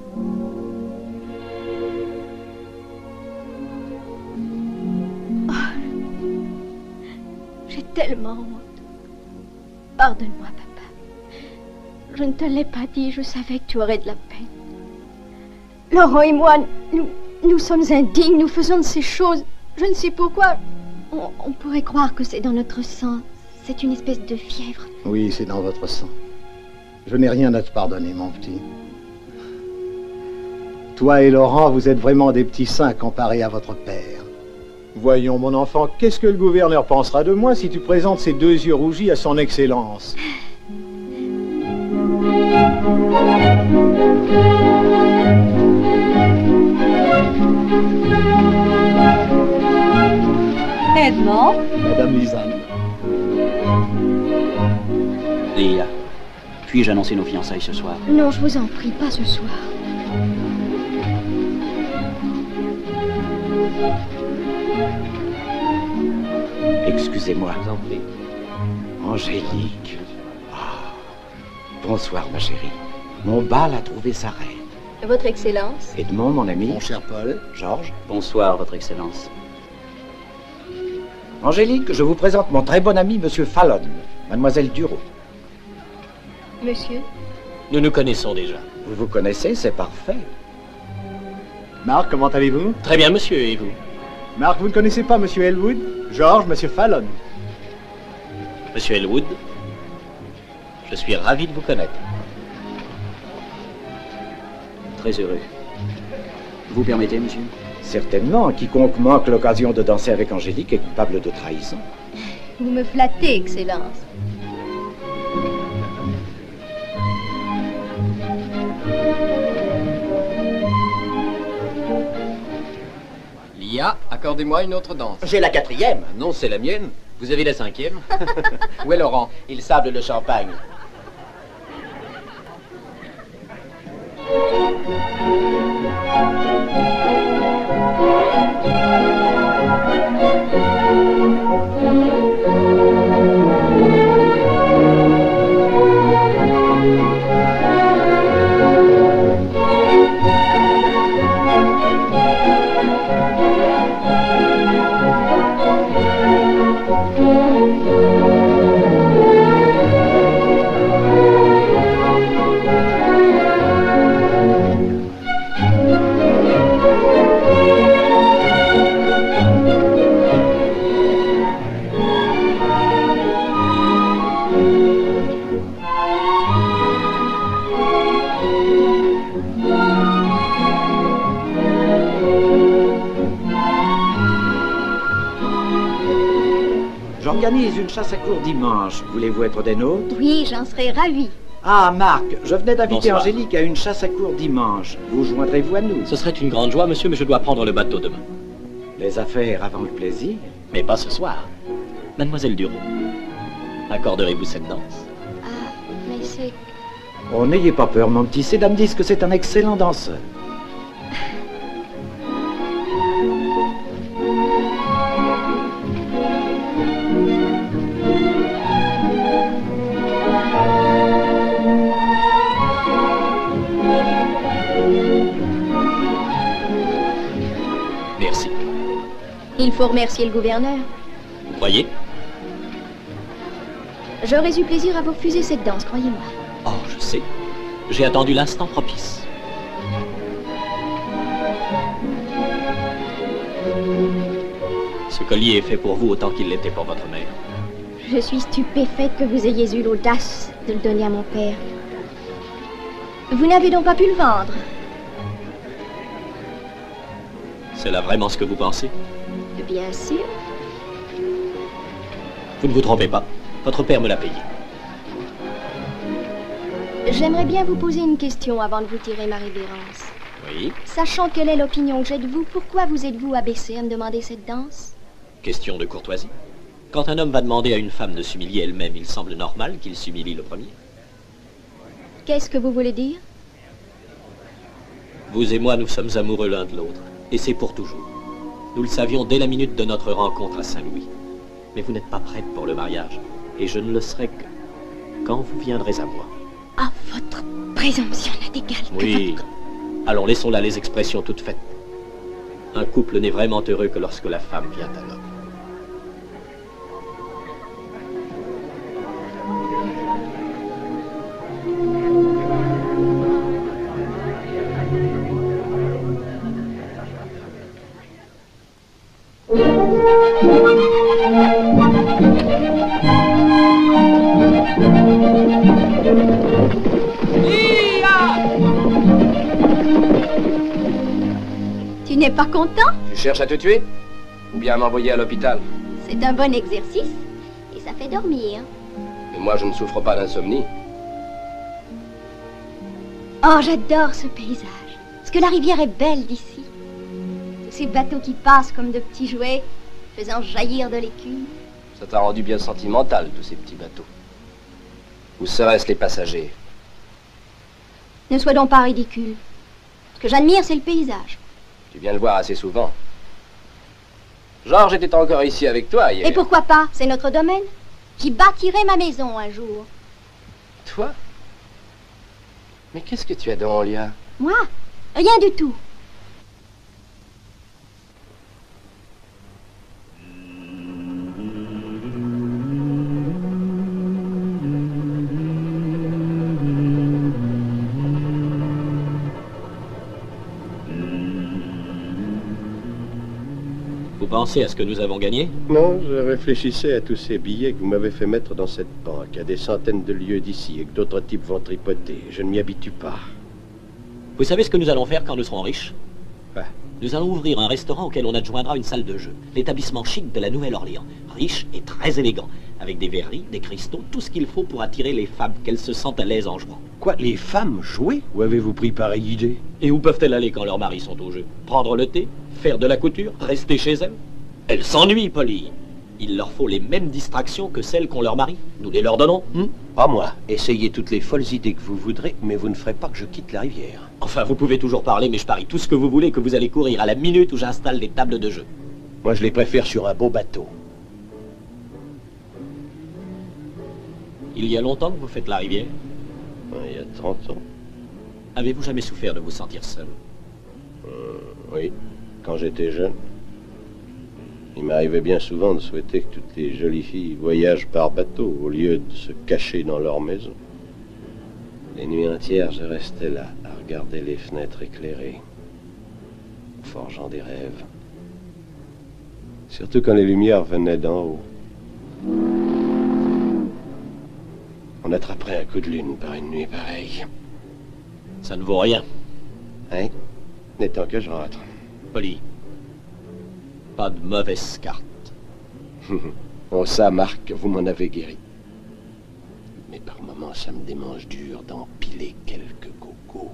Oh, j'ai tellement honte. Pardonne-moi, papa. Je ne te l'ai pas dit, je savais que tu aurais de la peine. Laurent et moi, nous, nous sommes indignes, nous faisons de ces choses. Je ne sais pourquoi. On, on pourrait croire que c'est dans notre sang. C'est une espèce de fièvre. Oui, c'est dans votre sang. Je n'ai rien à te pardonner, mon petit. Toi et Laurent, vous êtes vraiment des petits saints comparés à votre père. Voyons, mon enfant, qu'est-ce que le gouverneur pensera de moi si tu présentes ces deux yeux rougis à son excellence? Edmond? Madame Lisanne. Léa, puis-je annoncer nos fiançailles ce soir? Non, je vous en prie, pas ce soir. Excusez-moi. Angélique. Ah. Bonsoir, ma chérie. Mon bal a trouvé sa reine. Votre Excellence. Edmond, mon ami. Mon cher Paul. Georges. Bonsoir, Votre Excellence. Angélique, je vous présente mon très bon ami, Monsieur Fallon, Mademoiselle Duro. Monsieur? Nous nous connaissons déjà. Vous vous connaissez, c'est parfait. Marc, comment allez-vous? Très bien, monsieur, et vous? Marc, vous ne connaissez pas Monsieur Elwood? Georges, Monsieur Fallon. Monsieur Elwood, je suis ravi de vous connaître. Très heureux. Vous permettez, monsieur? Certainement, quiconque manque l'occasion de danser avec Angélique est coupable de trahison. Vous me flattez, Excellence. Lia, accordez-moi une autre danse. J'ai la quatrième. Non, c'est la mienne. Vous avez la cinquième. Où est Laurent? Il sable le champagne. J'organise une chasse à court dimanche. Voulez-vous être des nôtres? Oui, j'en serais ravie. Ah, Marc, je venais d'inviter Bonsoir. Angélique à une chasse à court dimanche. Vous joindrez-vous à nous? Ce serait une grande joie, monsieur, mais je dois prendre le bateau demain. Les affaires avant le plaisir? Mais pas ce soir. Mademoiselle Duro, accorderez-vous cette danse? Ah, mais c'est... Oh, n'ayez pas peur, mon petit. Ces dames disent que c'est un excellent danseur. faut remercier le gouverneur. Vous croyez? J'aurais eu plaisir à vous refuser cette danse, croyez-moi. Oh, je sais. J'ai attendu l'instant propice. Ce collier est fait pour vous autant qu'il l'était pour votre mère. Je suis stupéfaite que vous ayez eu l'audace de le donner à mon père. Vous n'avez donc pas pu le vendre? C'est là vraiment ce que vous pensez? Bien sûr. Vous ne vous trompez pas. Votre père me l'a payé. J'aimerais bien vous poser une question avant de vous tirer ma révérence. Oui. Sachant quelle est l'opinion que j'ai de vous, pourquoi vous êtes-vous abaissé à me demander cette danse? Question de courtoisie. Quand un homme va demander à une femme de s'humilier elle-même, il semble normal qu'il s'humilie le premier. Qu'est-ce que vous voulez dire? Vous et moi, nous sommes amoureux l'un de l'autre. Et c'est pour toujours. Nous le savions dès la minute de notre rencontre à Saint-Louis. Mais vous n'êtes pas prête pour le mariage. Et je ne le serai que quand vous viendrez à moi. Ah, votre présomption n'a d'égal que Oui. votre... Alors laissons là les expressions toutes faites. Un couple n'est vraiment heureux que lorsque la femme vient à l'homme. Tu n'es pas content? Tu cherches à te tuer? Ou bien à m'envoyer à l'hôpital? C'est un bon exercice. Et ça fait dormir. Mais moi, je ne souffre pas d'insomnie. Oh, j'adore ce paysage. Parce que la rivière est belle d'ici. Tous ces bateaux qui passent comme de petits jouets, faisant jaillir de l'écume. Ça t'a rendu bien sentimental, tous ces petits bateaux. Où seraient-ce les passagers? Ne sois donc pas ridicule. Ce que j'admire, c'est le paysage. Tu viens le voir assez souvent. Georges était encore ici avec toi hier. Et pourquoi pas? C'est notre domaine. J'y bâtirai ma maison un jour. Toi? Mais qu'est-ce que tu as donc, Lia? Moi? Rien du tout. Vous pensez à ce que nous avons gagné? Non, je réfléchissais à tous ces billets que vous m'avez fait mettre dans cette banque, à des centaines de lieues d'ici, et que d'autres types vont tripoter. Je ne m'y habitue pas. Vous savez ce que nous allons faire quand nous serons riches? Quoi? Nous allons ouvrir un restaurant auquel on adjoindra une salle de jeu. L'établissement chic de la Nouvelle-Orléans. Riche et très élégant. Avec des verreries, des cristaux, tout ce qu'il faut pour attirer les femmes, qu'elles se sentent à l'aise en jouant. Quoi, les femmes jouer? Où avez-vous pris pareille idée? Et où peuvent-elles aller quand leurs maris sont au jeu? Prendre le thé? Faire de la couture? Rester chez elles? Elles s'ennuient, Polly. Il leur faut les mêmes distractions que celles qu'ont leurs maris. Nous les leur donnons, hein? Pas moi. Essayez toutes les folles idées que vous voudrez, mais vous ne ferez pas que je quitte la rivière. Enfin, vous pouvez toujours parler, mais je parie tout ce que vous voulez que vous allez courir à la minute où j'installe des tables de jeu. Moi, je les préfère sur un beau bateau. Il y a longtemps que vous faites la rivière? Il y a trente ans. Avez-vous jamais souffert de vous sentir seul? Euh, oui, quand j'étais jeune. Il m'arrivait bien souvent de souhaiter que toutes les jolies filles voyagent par bateau au lieu de se cacher dans leur maison. Les nuits entières, je restais là, à regarder les fenêtres éclairées, forgeant des rêves. Surtout quand les lumières venaient d'en haut. On attraperait un coup de lune par une nuit pareille. Ça ne vaut rien. Hein? N'étant que je rentre. Polly, pas de mauvaise carte. Oh ça, Marc, vous m'en avez guéri. Mais par moments, ça me démange dur d'empiler quelques cocos.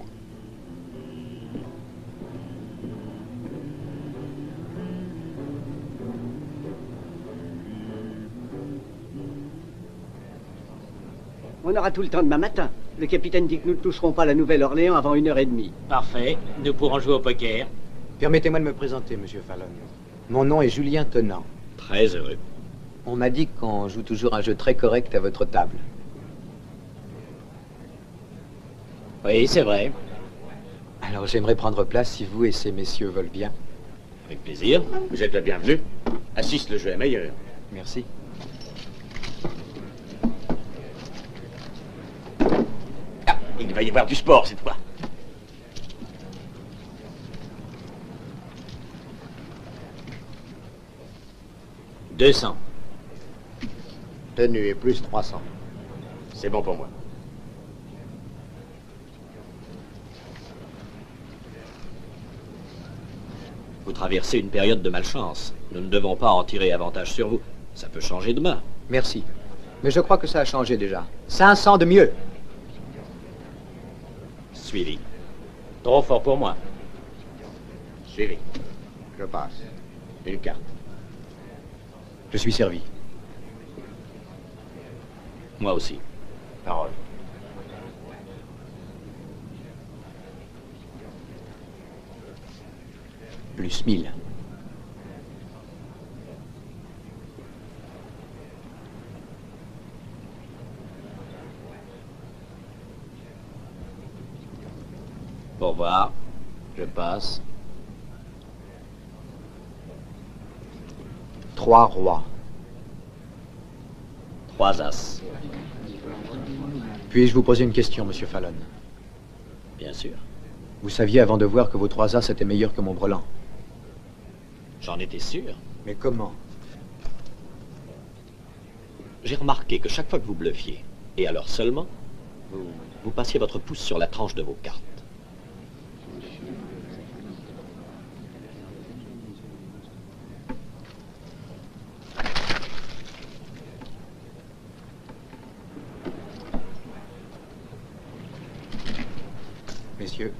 On aura tout le temps demain matin. Le capitaine dit que nous ne toucherons pas la Nouvelle-Orléans avant une heure et demie. Parfait. Nous pourrons jouer au poker. Permettez-moi de me présenter, monsieur Fallon. Mon nom est Julien Tenant. Très heureux. On m'a dit qu'on joue toujours un jeu très correct à votre table. Oui, c'est vrai. Alors j'aimerais prendre place si vous et ces messieurs veulent bien. Avec plaisir. Vous êtes la bienvenue. Assiste, le jeu est meilleur. Merci. Ah, il va y avoir du sport cette fois. deux cents. Tenue et plus trois cents. C'est bon pour moi. Vous traversez une période de malchance. Nous ne devons pas en tirer avantage sur vous. Ça peut changer demain. Merci. Mais je crois que ça a changé déjà. cinq cents de mieux. Suivi. Trop fort pour moi. Suivi. Je passe. Une carte. Je suis servi. Moi aussi. Parole. Plus mille. Au revoir. Je passe. Trois rois. Trois as. Puis-je vous poser une question, monsieur Fallon? Bien sûr. Vous saviez avant de voir que vos trois as étaient meilleurs que mon brelan. J'en étais sûr. Mais comment? J'ai remarqué que chaque fois que vous bluffiez, et alors seulement, vous, vous passiez votre pouce sur la tranche de vos cartes. Messieurs.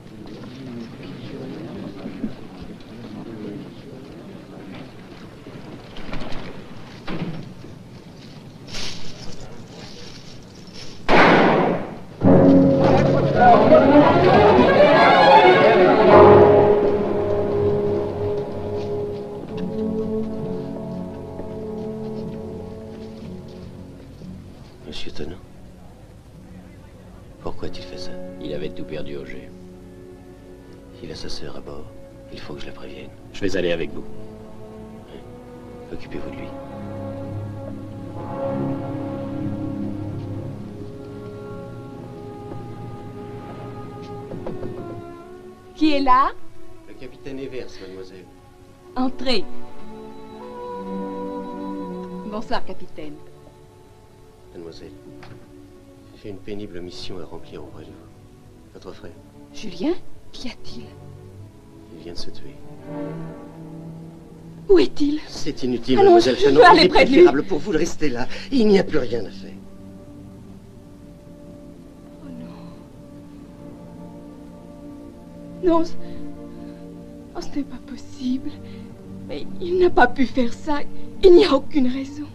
Monsieur Tennant, pourquoi a-t-il fait ça? Il avait tout perdu au jet. Il a sa sœur à bord. Il faut que je la prévienne. Je vais aller avec vous. Oui. Occupez-vous de lui. Qui est là? Le capitaine Evers, mademoiselle. Entrez. Bonsoir, capitaine. Mademoiselle, j'ai une pénible mission à remplir auprès de vous. Votre frère, Julien? Qu'y a-t-il? il vient de se tuer. Où est-il? C'est inutile, Allons, mademoiselle je Fanon. veux aller Il est près de lui. préférable pour vous de rester là. Il n'y a plus rien à faire. Oh non. Non, ce, oh, ce n'est pas possible. Mais il n'a pas pu faire ça. Il n'y a aucune raison.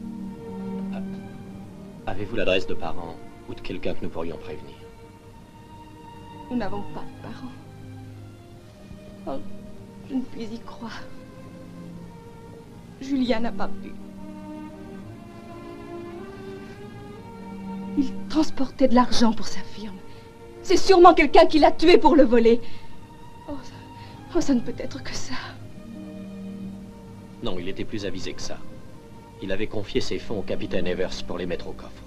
Avez-vous l'adresse de parents ou de quelqu'un que nous pourrions prévenir? Nous n'avons pas de parents. Oh, je ne puis y croire. Julien n'a pas pu. Il transportait de l'argent pour sa firme. C'est sûrement quelqu'un qui l'a tué pour le voler. Oh ça, oh, ça ne peut être que ça. Non, il était plus avisé que ça. Il avait confié ses fonds au capitaine Evers pour les mettre au coffre.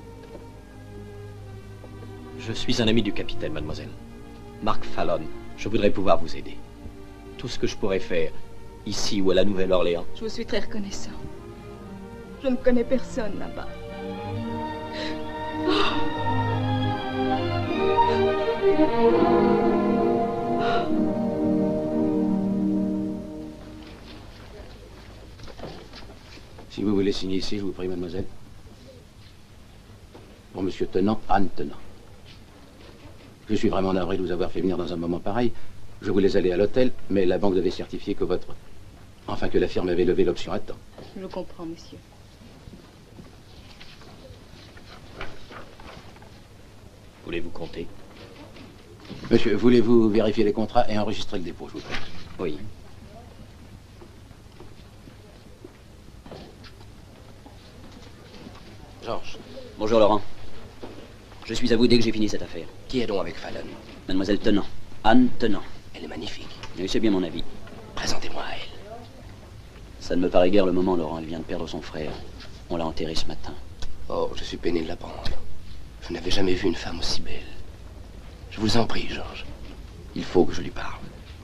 Je suis un ami du capitaine, mademoiselle. Mark Fallon, je voudrais pouvoir vous aider. Tout ce que je pourrais faire, ici ou à la Nouvelle-Orléans. Je vous suis très reconnaissant. Je ne connais personne là-bas. Si vous voulez signer ici, je vous prie, mademoiselle. Pour monsieur Tennant, Anne Tennant. Je suis vraiment navré de vous avoir fait venir dans un moment pareil. Je voulais aller à l'hôtel, mais la banque devait certifier que votre... Enfin, que la firme avait levé l'option à temps. Je comprends, monsieur. Voulez-vous compter? Monsieur, voulez-vous vérifier les contrats et enregistrer le dépôt, je vous prie? Oui. Georges. Bonjour, Laurent. Je suis à vous dès que j'ai fini cette affaire. Qui est donc avec Fallon? Mademoiselle Tennant. Anne Tennant. Elle est magnifique. Oui, c'est bien mon avis. Présentez-moi à elle. Ça ne me paraît guère le moment, Laurent. Elle vient de perdre son frère. On l'a enterré ce matin. Oh, je suis peiné de l'apprendre. Je n'avais jamais vu une femme aussi belle. Je vous en prie, Georges. Il faut que je lui parle.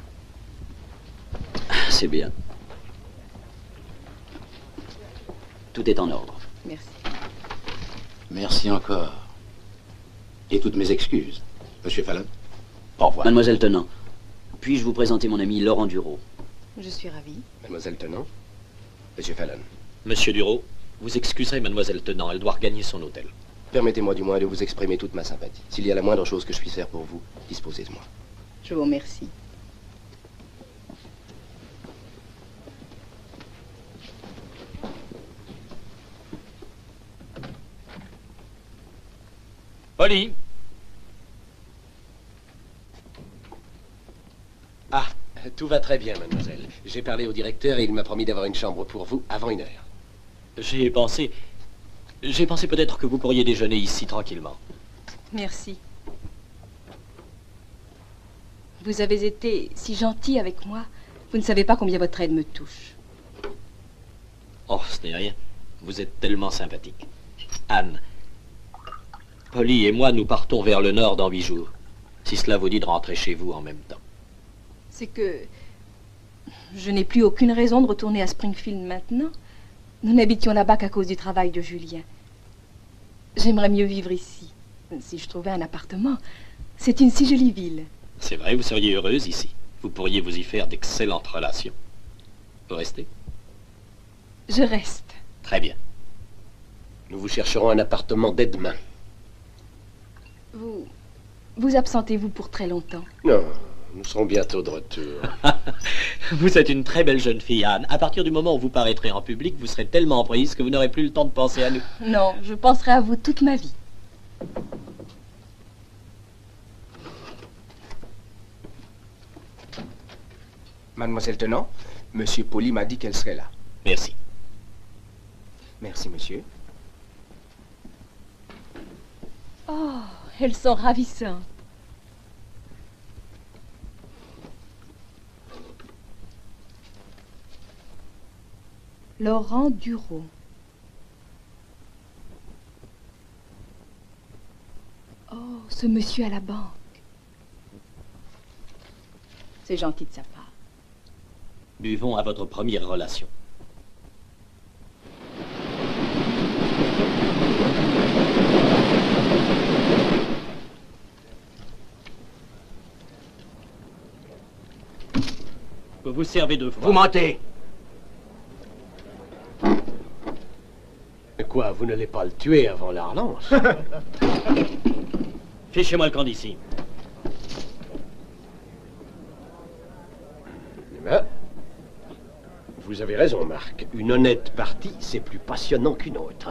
C'est bien. Tout est en ordre. Merci. Merci encore. Et toutes mes excuses. Monsieur Fallon, au revoir. Mademoiselle Tennant, puis-je vous présenter mon ami Laurent Duro? Je suis ravie. Mademoiselle Tennant, Monsieur Fallon. Monsieur Duro, vous excuserez Mademoiselle Tennant, elle doit regagner son hôtel. Permettez-moi du moins de vous exprimer toute ma sympathie. S'il y a la moindre chose que je puisse faire pour vous, disposez de moi. Je vous remercie. Polly. Ah, tout va très bien, mademoiselle. J'ai parlé au directeur et il m'a promis d'avoir une chambre pour vous avant une heure. J'ai pensé... J'ai pensé peut-être que vous pourriez déjeuner ici tranquillement. Merci. Vous avez été si gentil avec moi. Vous ne savez pas combien votre aide me touche. Oh, ce n'est rien. Vous êtes tellement sympathique. Anne, Polly et moi, nous partons vers le nord dans huit jours. Si cela vous dit de rentrer chez vous en même temps. C'est que je n'ai plus aucune raison de retourner à Springfield maintenant. Nous n'habitions là-bas qu'à cause du travail de Julien. J'aimerais mieux vivre ici. Si je trouvais un appartement, c'est une si jolie ville. C'est vrai, vous seriez heureuse ici. Vous pourriez vous y faire d'excellentes relations. Vous restez? Je reste. Très bien. Nous vous chercherons un appartement dès demain. Vous... Vous absentez-vous pour très longtemps? Non, nous serons bientôt de retour. Vous êtes une très belle jeune fille, Anne. À partir du moment où vous paraîtrez en public, vous serez tellement prise que vous n'aurez plus le temps de penser à nous. Non, je penserai à vous toute ma vie. Mademoiselle Tennant, Monsieur Polly m'a dit qu'elle serait là. Merci. Merci, monsieur. Oh, elles sont ravissantes. Laurent Duro. Oh, ce monsieur à la banque. C'est gentil de sa part. Buvons à votre première relation. Vous vous servez deux fois. Vous mentez. Mais quoi, vous n'allez pas le tuer avant la relance? Fichez-moi le camp d'ici. Ben, vous avez raison, Marc. Une honnête partie, c'est plus passionnant qu'une autre.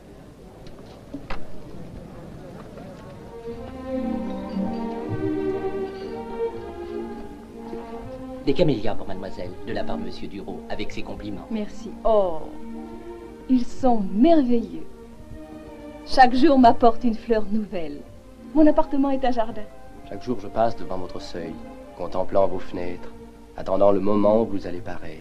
Des camélias pour mademoiselle, de la part de monsieur Duro, avec ses compliments. Merci. Oh, ils sont merveilleux. Chaque jour m'apporte une fleur nouvelle. Mon appartement est un jardin. Chaque jour, je passe devant votre seuil, contemplant vos fenêtres, attendant le moment où vous allez paraître.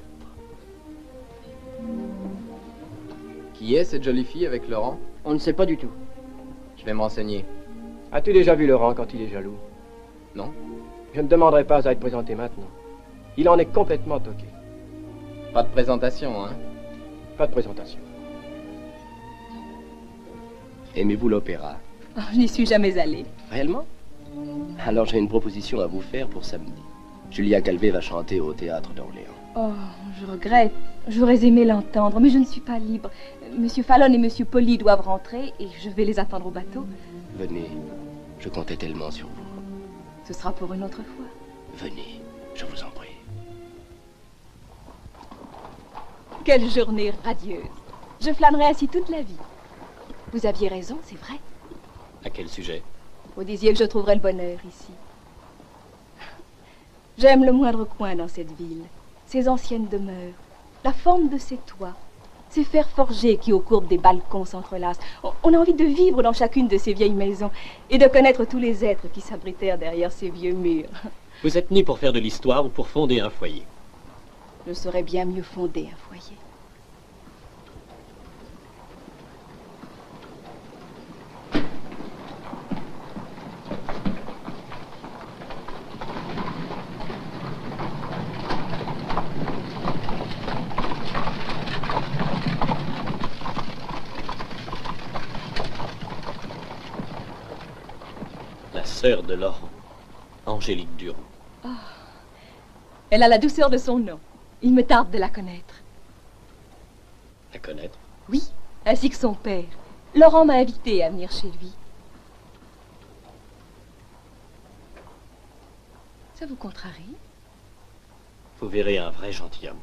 Qui est cette jolie fille avec Laurent? On ne sait pas du tout. Je vais me renseigner. As-tu déjà vu Laurent quand il est jaloux? Non. Je ne demanderai pas à être présenté maintenant. Il en est complètement toqué. Pas de présentation, hein? Pas de présentation. Aimez-vous l'opéra? Oh, je n'y suis jamais allée. Réellement? Alors j'ai une proposition à vous faire pour samedi. Julia Calvé va chanter au théâtre d'Orléans. Oh, je regrette. J'aurais aimé l'entendre, mais je ne suis pas libre. Monsieur Fallon et Monsieur Polly doivent rentrer et je vais les attendre au bateau. Venez, je comptais tellement sur vous. Ce sera pour une autre fois. Venez, je vous en prie. Quelle journée radieuse. Je flânerai ainsi toute la vie. Vous aviez raison, c'est vrai. À quel sujet? Vous disiez que je trouverais le bonheur ici. J'aime le moindre coin dans cette ville. Ces anciennes demeures, la forme de ces toits, ces fers forgés qui, aux courbes des balcons, s'entrelacent. On a envie de vivre dans chacune de ces vieilles maisons et de connaître tous les êtres qui s'abritèrent derrière ces vieux murs. Vous êtes né pour faire de l'histoire ou pour fonder un foyer? je saurais bien mieux fonder un foyer. La sœur de Laurent, Angélique Durand. Oh. Elle a la douceur de son nom. Il me tarde de la connaître. La connaître? Oui, ainsi que son père. Laurent m'a invité à venir chez lui. Ça vous contrarie? Vous verrez un vrai gentilhomme.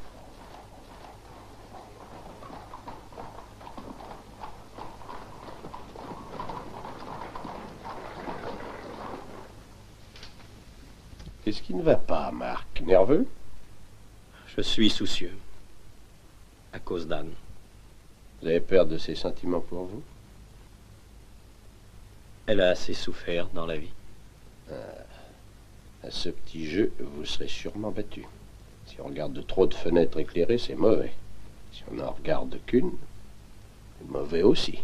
Qu'est-ce qui ne va pas, Marc? Nerveux? Je suis soucieux. À cause d'Anne. Vous avez peur de ses sentiments pour vous? Elle a assez souffert dans la vie. Ah, à ce petit jeu, vous serez sûrement battu. Si on regarde de trop de fenêtres éclairées, c'est mauvais. Si on n'en regarde qu'une, c'est mauvais aussi.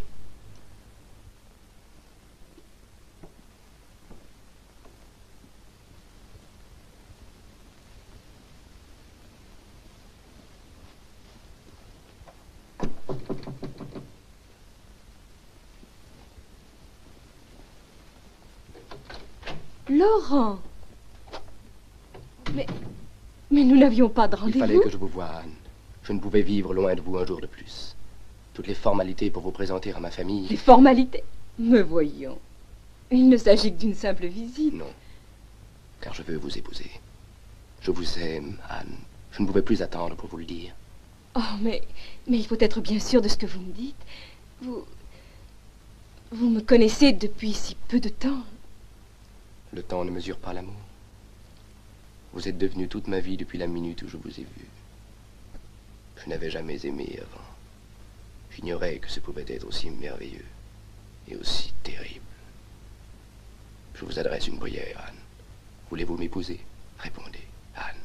Laurent! Mais... Mais nous n'avions pas de rendez-vous. Il fallait que je vous voie, Anne. Je ne pouvais vivre loin de vous un jour de plus. Toutes les formalités pour vous présenter à ma famille... Les formalités? Me voyons. Il ne s'agit que d'une simple visite. Non, car je veux vous épouser. Je vous aime, Anne. Je ne pouvais plus attendre pour vous le dire. Oh, mais... Mais il faut être bien sûr de ce que vous me dites. Vous... Vous me connaissez depuis si peu de temps. Le temps ne mesure pas l'amour. Vous êtes devenu toute ma vie depuis la minute où je vous ai vu. Je n'avais jamais aimé avant. J'ignorais que ce pouvait être aussi merveilleux et aussi terrible. Je vous adresse une prière, Anne. Voulez-vous m'épouser? Répondez, Anne.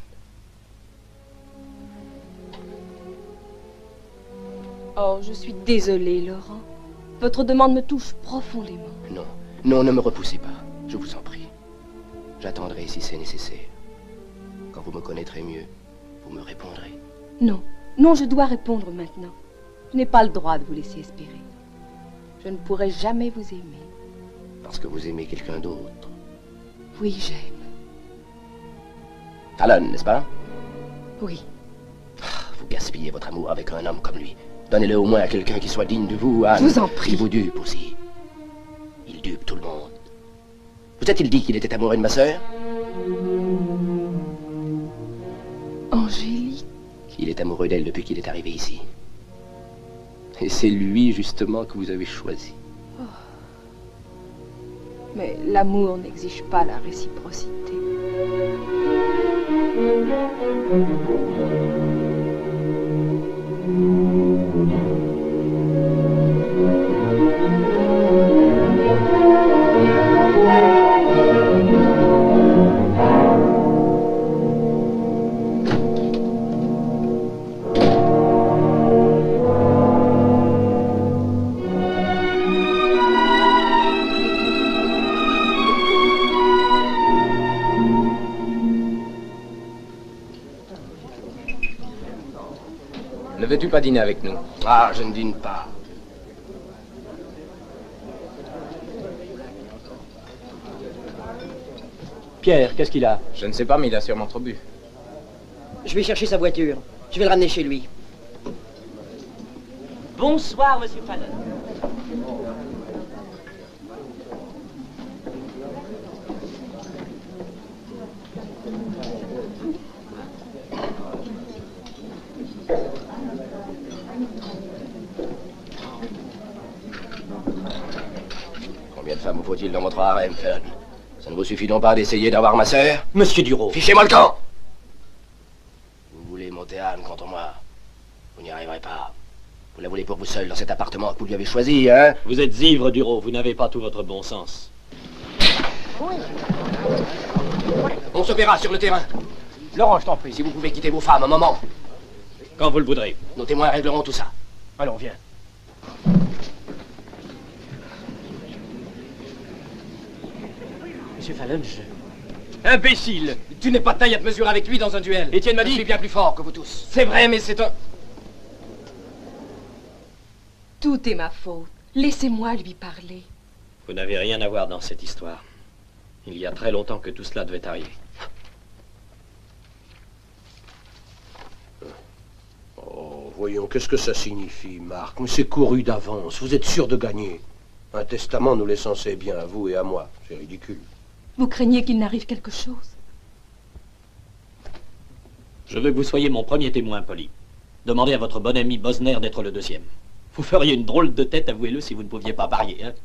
Oh, je suis désolée, Laurent. Votre demande me touche profondément. Non, non, ne me repoussez pas. Je vous en prie. J'attendrai si c'est nécessaire. Quand vous me connaîtrez mieux, vous me répondrez. Non, non, je dois répondre maintenant. Je n'ai pas le droit de vous laisser espérer. Je ne pourrai jamais vous aimer. Parce que vous aimez quelqu'un d'autre. Oui, j'aime. Fallon, n'est-ce pas? Oui. Vous gaspillez votre amour avec un homme comme lui. Donnez-le au moins à quelqu'un qui soit digne de vous, Anne. Je vous en prie. Il vous dupe aussi. Il dupe tout le monde. Vous a-t-il dit qu'il était amoureux de ma sœur? Angélique? Il est amoureux d'elle depuis qu'il est arrivé ici. Et c'est lui, justement, que vous avez choisi. Oh. Mais l'amour n'exige pas la réciprocité. Ne veux-tu pas dîner avec nous? Ah, je ne dîne pas. Pierre, qu'est-ce qu'il a? Je ne sais pas, mais il a sûrement trop bu. Je vais chercher sa voiture. Je vais le ramener chez lui. Bonsoir, monsieur Fallon. Combien de femmes vous faut-il dans votre harem, Fallon? Ça ne vous suffit donc pas d'essayer d'avoir ma sœur? Monsieur Durand. Fichez-moi le camp! Vous voulez monter Anne contre moi? Vous n'y arriverez pas. Vous la voulez pour vous seul dans cet appartement que vous lui avez choisi, hein? Vous êtes ivre, Durand. Vous n'avez pas tout votre bon sens. On se verra sur le terrain. Laurent, je t'en prie. Si vous pouvez quitter vos femmes un moment. Quand vous le voudrez. Nos témoins régleront tout ça. Allons, viens. Monsieur Fallon, je... Imbécile! Tu n'es pas de taille à te mesurer avec lui dans un duel. Étienne m'a dit... Je suis bien plus fort que vous tous. C'est vrai, mais c'est un... Tout est ma faute. Laissez-moi lui parler. Vous n'avez rien à voir dans cette histoire. Il y a très longtemps que tout cela devait arriver. Oh, voyons, qu'est-ce que ça signifie, Marc? Mais c'est couru d'avance. Vous êtes sûr de gagner. Un testament nous laissant ses biens à vous et à moi. C'est ridicule. Vous craignez qu'il n'arrive quelque chose? Je veux que vous soyez mon premier témoin, Polly. Demandez à votre bon ami Bosner d'être le deuxième. Vous feriez une drôle de tête, avouez-le, si vous ne pouviez pas parier, hein?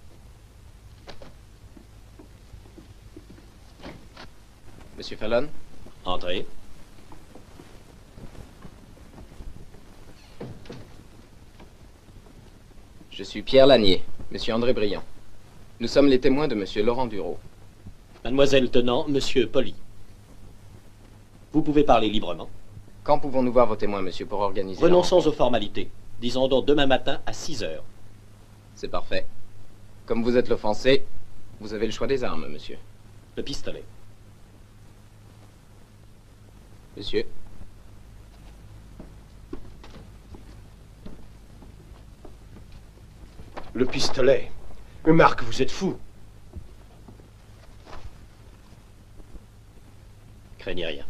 Monsieur Fallon? Entrez. Je suis Pierre Lanier, Monsieur André Briand. Nous sommes les témoins de Monsieur Laurent Duro. Mademoiselle Tenant, Monsieur Polly. Vous pouvez parler librement. Quand pouvons-nous voir vos témoins, monsieur, pour organiser... Renonçons aux formalités. Disons donc demain matin à six heures. C'est parfait. Comme vous êtes l'offensé, vous avez le choix des armes, monsieur. Le pistolet. Monsieur. Le pistolet. Mais Marc, vous êtes fou. Craignez rien.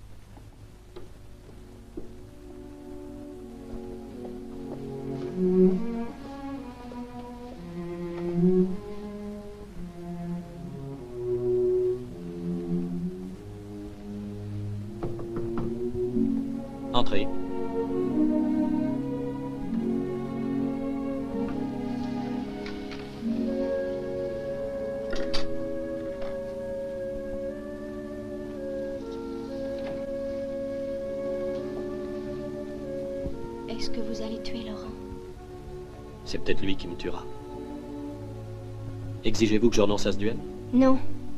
Entrez. Est-ce que vous allez tuer Laurent? C'est peut-être lui qui me tuera. Exigez-vous que je renonce à ce duel? Non.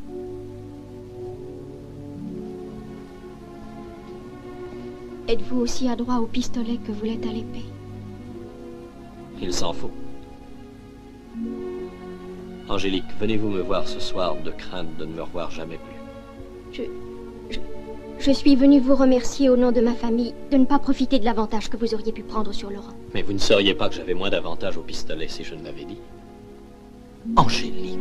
Êtes-vous aussi adroit au pistolet que vous l'êtes à l'épée? Il s'en faut. Angélique, venez-vous me voir ce soir de crainte de ne me revoir jamais plus. Je... Je, je suis venue vous remercier au nom de ma famille de ne pas profiter de l'avantage que vous auriez pu prendre sur Laurent. Mais vous ne sauriez pas que j'avais moins d'avantage au pistolet si je ne l'avais dit. Angélique.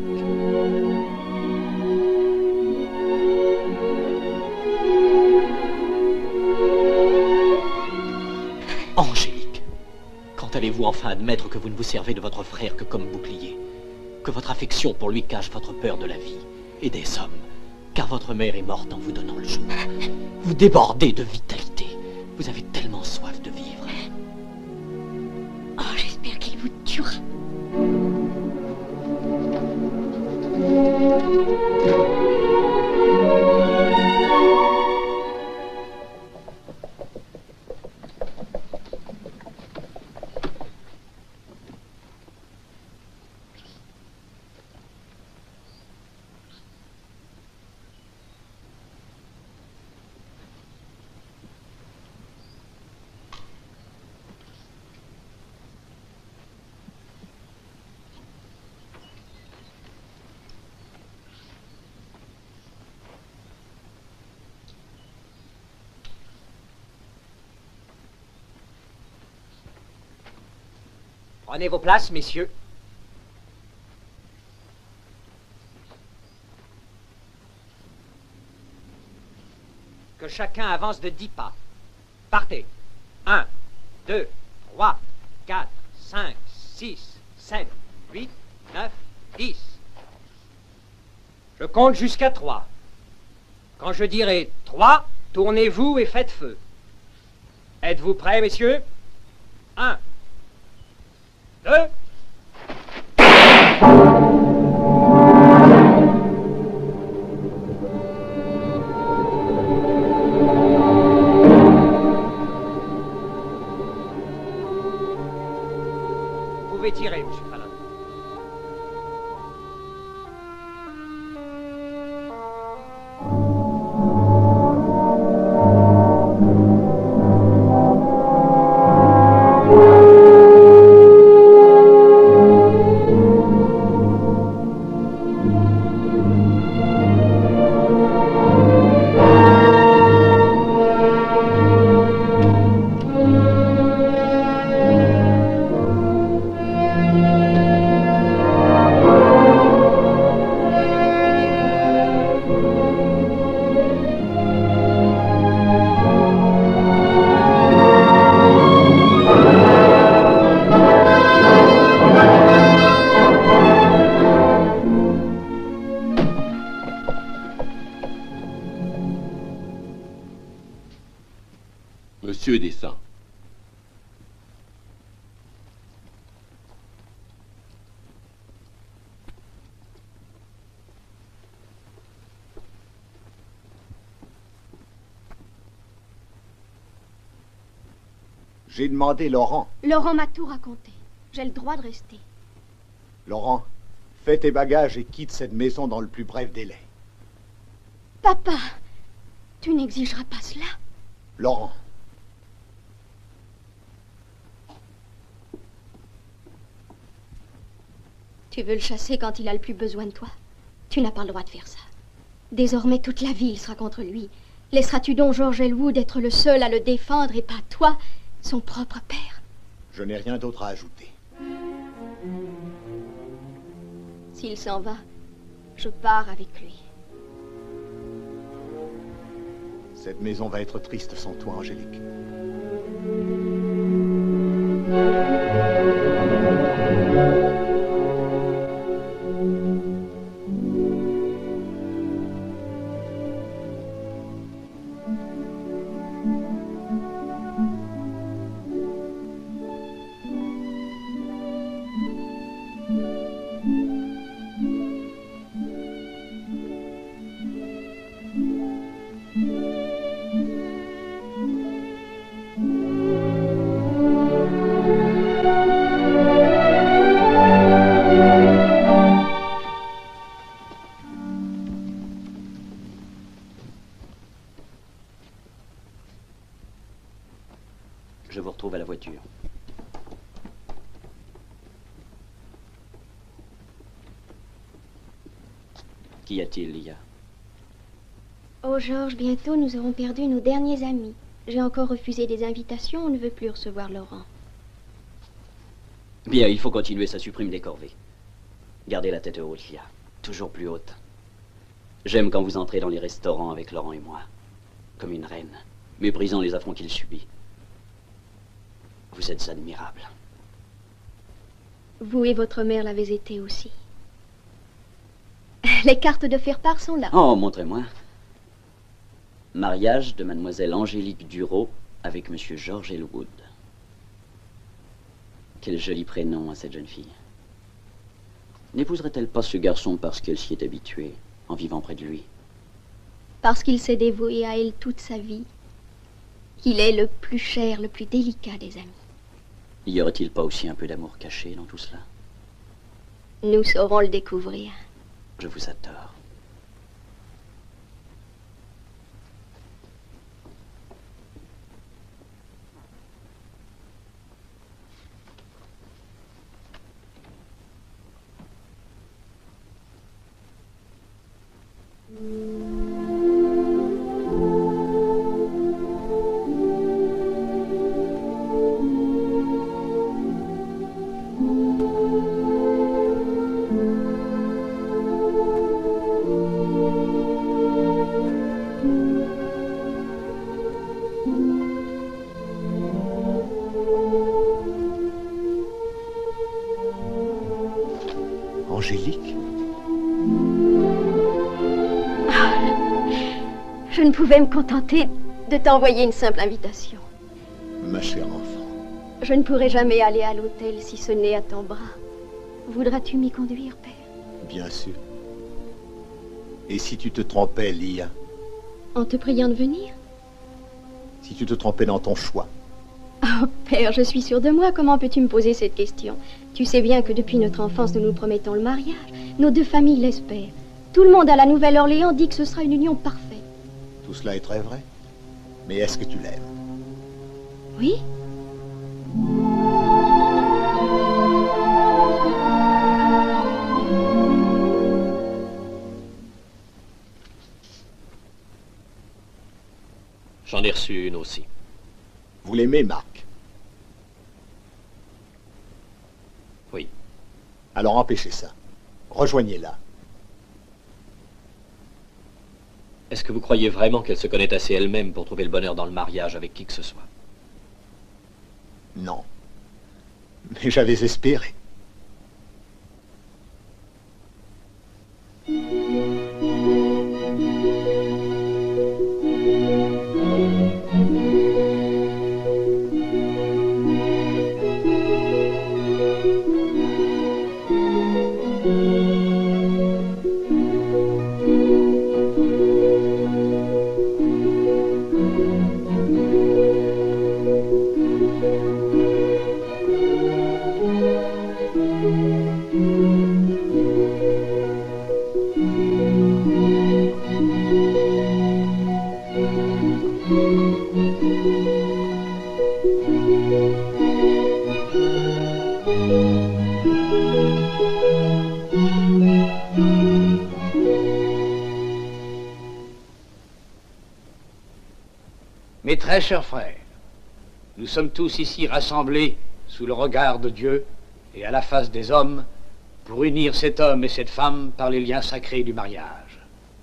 Angélique, quand allez-vous enfin admettre que vous ne vous servez de votre frère que comme bouclier? Que votre affection pour lui cache votre peur de la vie et des hommes? Car votre mère est morte en vous donnant le jour. Vous débordez de vitalité. Vous avez tellement soif de vivre. Oh, j'espère qu'il vous tuera. Prenez vos places, messieurs. Que chacun avance de dix pas. Partez. Un, deux, trois, quatre, cinq, six, sept, huit, neuf, dix. Je compte jusqu'à trois. Quand je dirai trois, tournez-vous et faites feu. Êtes-vous prêts, messieurs? Un. Deux. Vous pouvez tirer, monsieur Fallon. J'ai demandé Laurent. Laurent m'a tout raconté. J'ai le droit de rester. Laurent, fais tes bagages et quitte cette maison dans le plus bref délai. Papa, tu n'exigeras pas cela. Laurent. Tu veux le chasser quand il a le plus besoin de toi? Tu n'as pas le droit de faire ça. Désormais, toute la ville sera contre lui. Laisseras-tu donc George Elwood être le seul à le défendre et pas toi, son propre père? Je n'ai rien d'autre à ajouter. S'il s'en va, je pars avec lui. Cette maison va être triste sans toi, Angélique. Je vous retrouve à la voiture. Qu'y a-t-il, Lia? Oh, Georges, bientôt nous aurons perdu nos derniers amis. J'ai encore refusé des invitations, on ne veut plus recevoir Laurent. Bien, il faut continuer, ça supprime des corvées. Gardez la tête haute, Lia. Toujours plus haute. J'aime quand vous entrez dans les restaurants avec Laurent et moi. Comme une reine, méprisant les affronts qu'il subit. Vous êtes admirable. Vous et votre mère l'avez été aussi. Les cartes de faire-part sont là. Oh, montrez-moi. Mariage de mademoiselle Angélique Duro avec monsieur George Elwood. Quel joli prénom à cette jeune fille. N'épouserait-elle pas ce garçon parce qu'elle s'y est habituée, en vivant près de lui? Parce qu'il s'est dévoué à elle toute sa vie. Qu'il est le plus cher, le plus délicat des amis. Y aurait-il pas aussi un peu d'amour caché dans tout cela? Nous saurons le découvrir. Je vous adore. Angélique? Je ne pouvais me contenter de t'envoyer une simple invitation. Ma chère enfant. Je ne pourrai jamais aller à l'hôtel si ce n'est à ton bras. Voudras-tu m'y conduire, père? Bien sûr. Et si tu te trompais, Lia? En te priant de venir? Si tu te trompais dans ton choix? Oh, père, je suis sûre de moi. Comment peux-tu me poser cette question? Tu sais bien que depuis notre enfance, nous nous promettons le mariage. Nos deux familles l'espèrent. Tout le monde à la Nouvelle-Orléans dit que ce sera une union parfaite. Tout cela est très vrai. Mais est-ce que tu l'aimes? Oui. J'en ai reçu une aussi. Vous l'aimez, Marc? Oui. Alors empêchez ça. Rejoignez-la. Est-ce que vous croyez vraiment qu'elle se connaît assez elle-même pour trouver le bonheur dans le mariage avec qui que ce soit? Non. Mais j'avais espéré. Thank you. Très chers frères, nous sommes tous ici rassemblés sous le regard de Dieu et à la face des hommes pour unir cet homme et cette femme par les liens sacrés du mariage.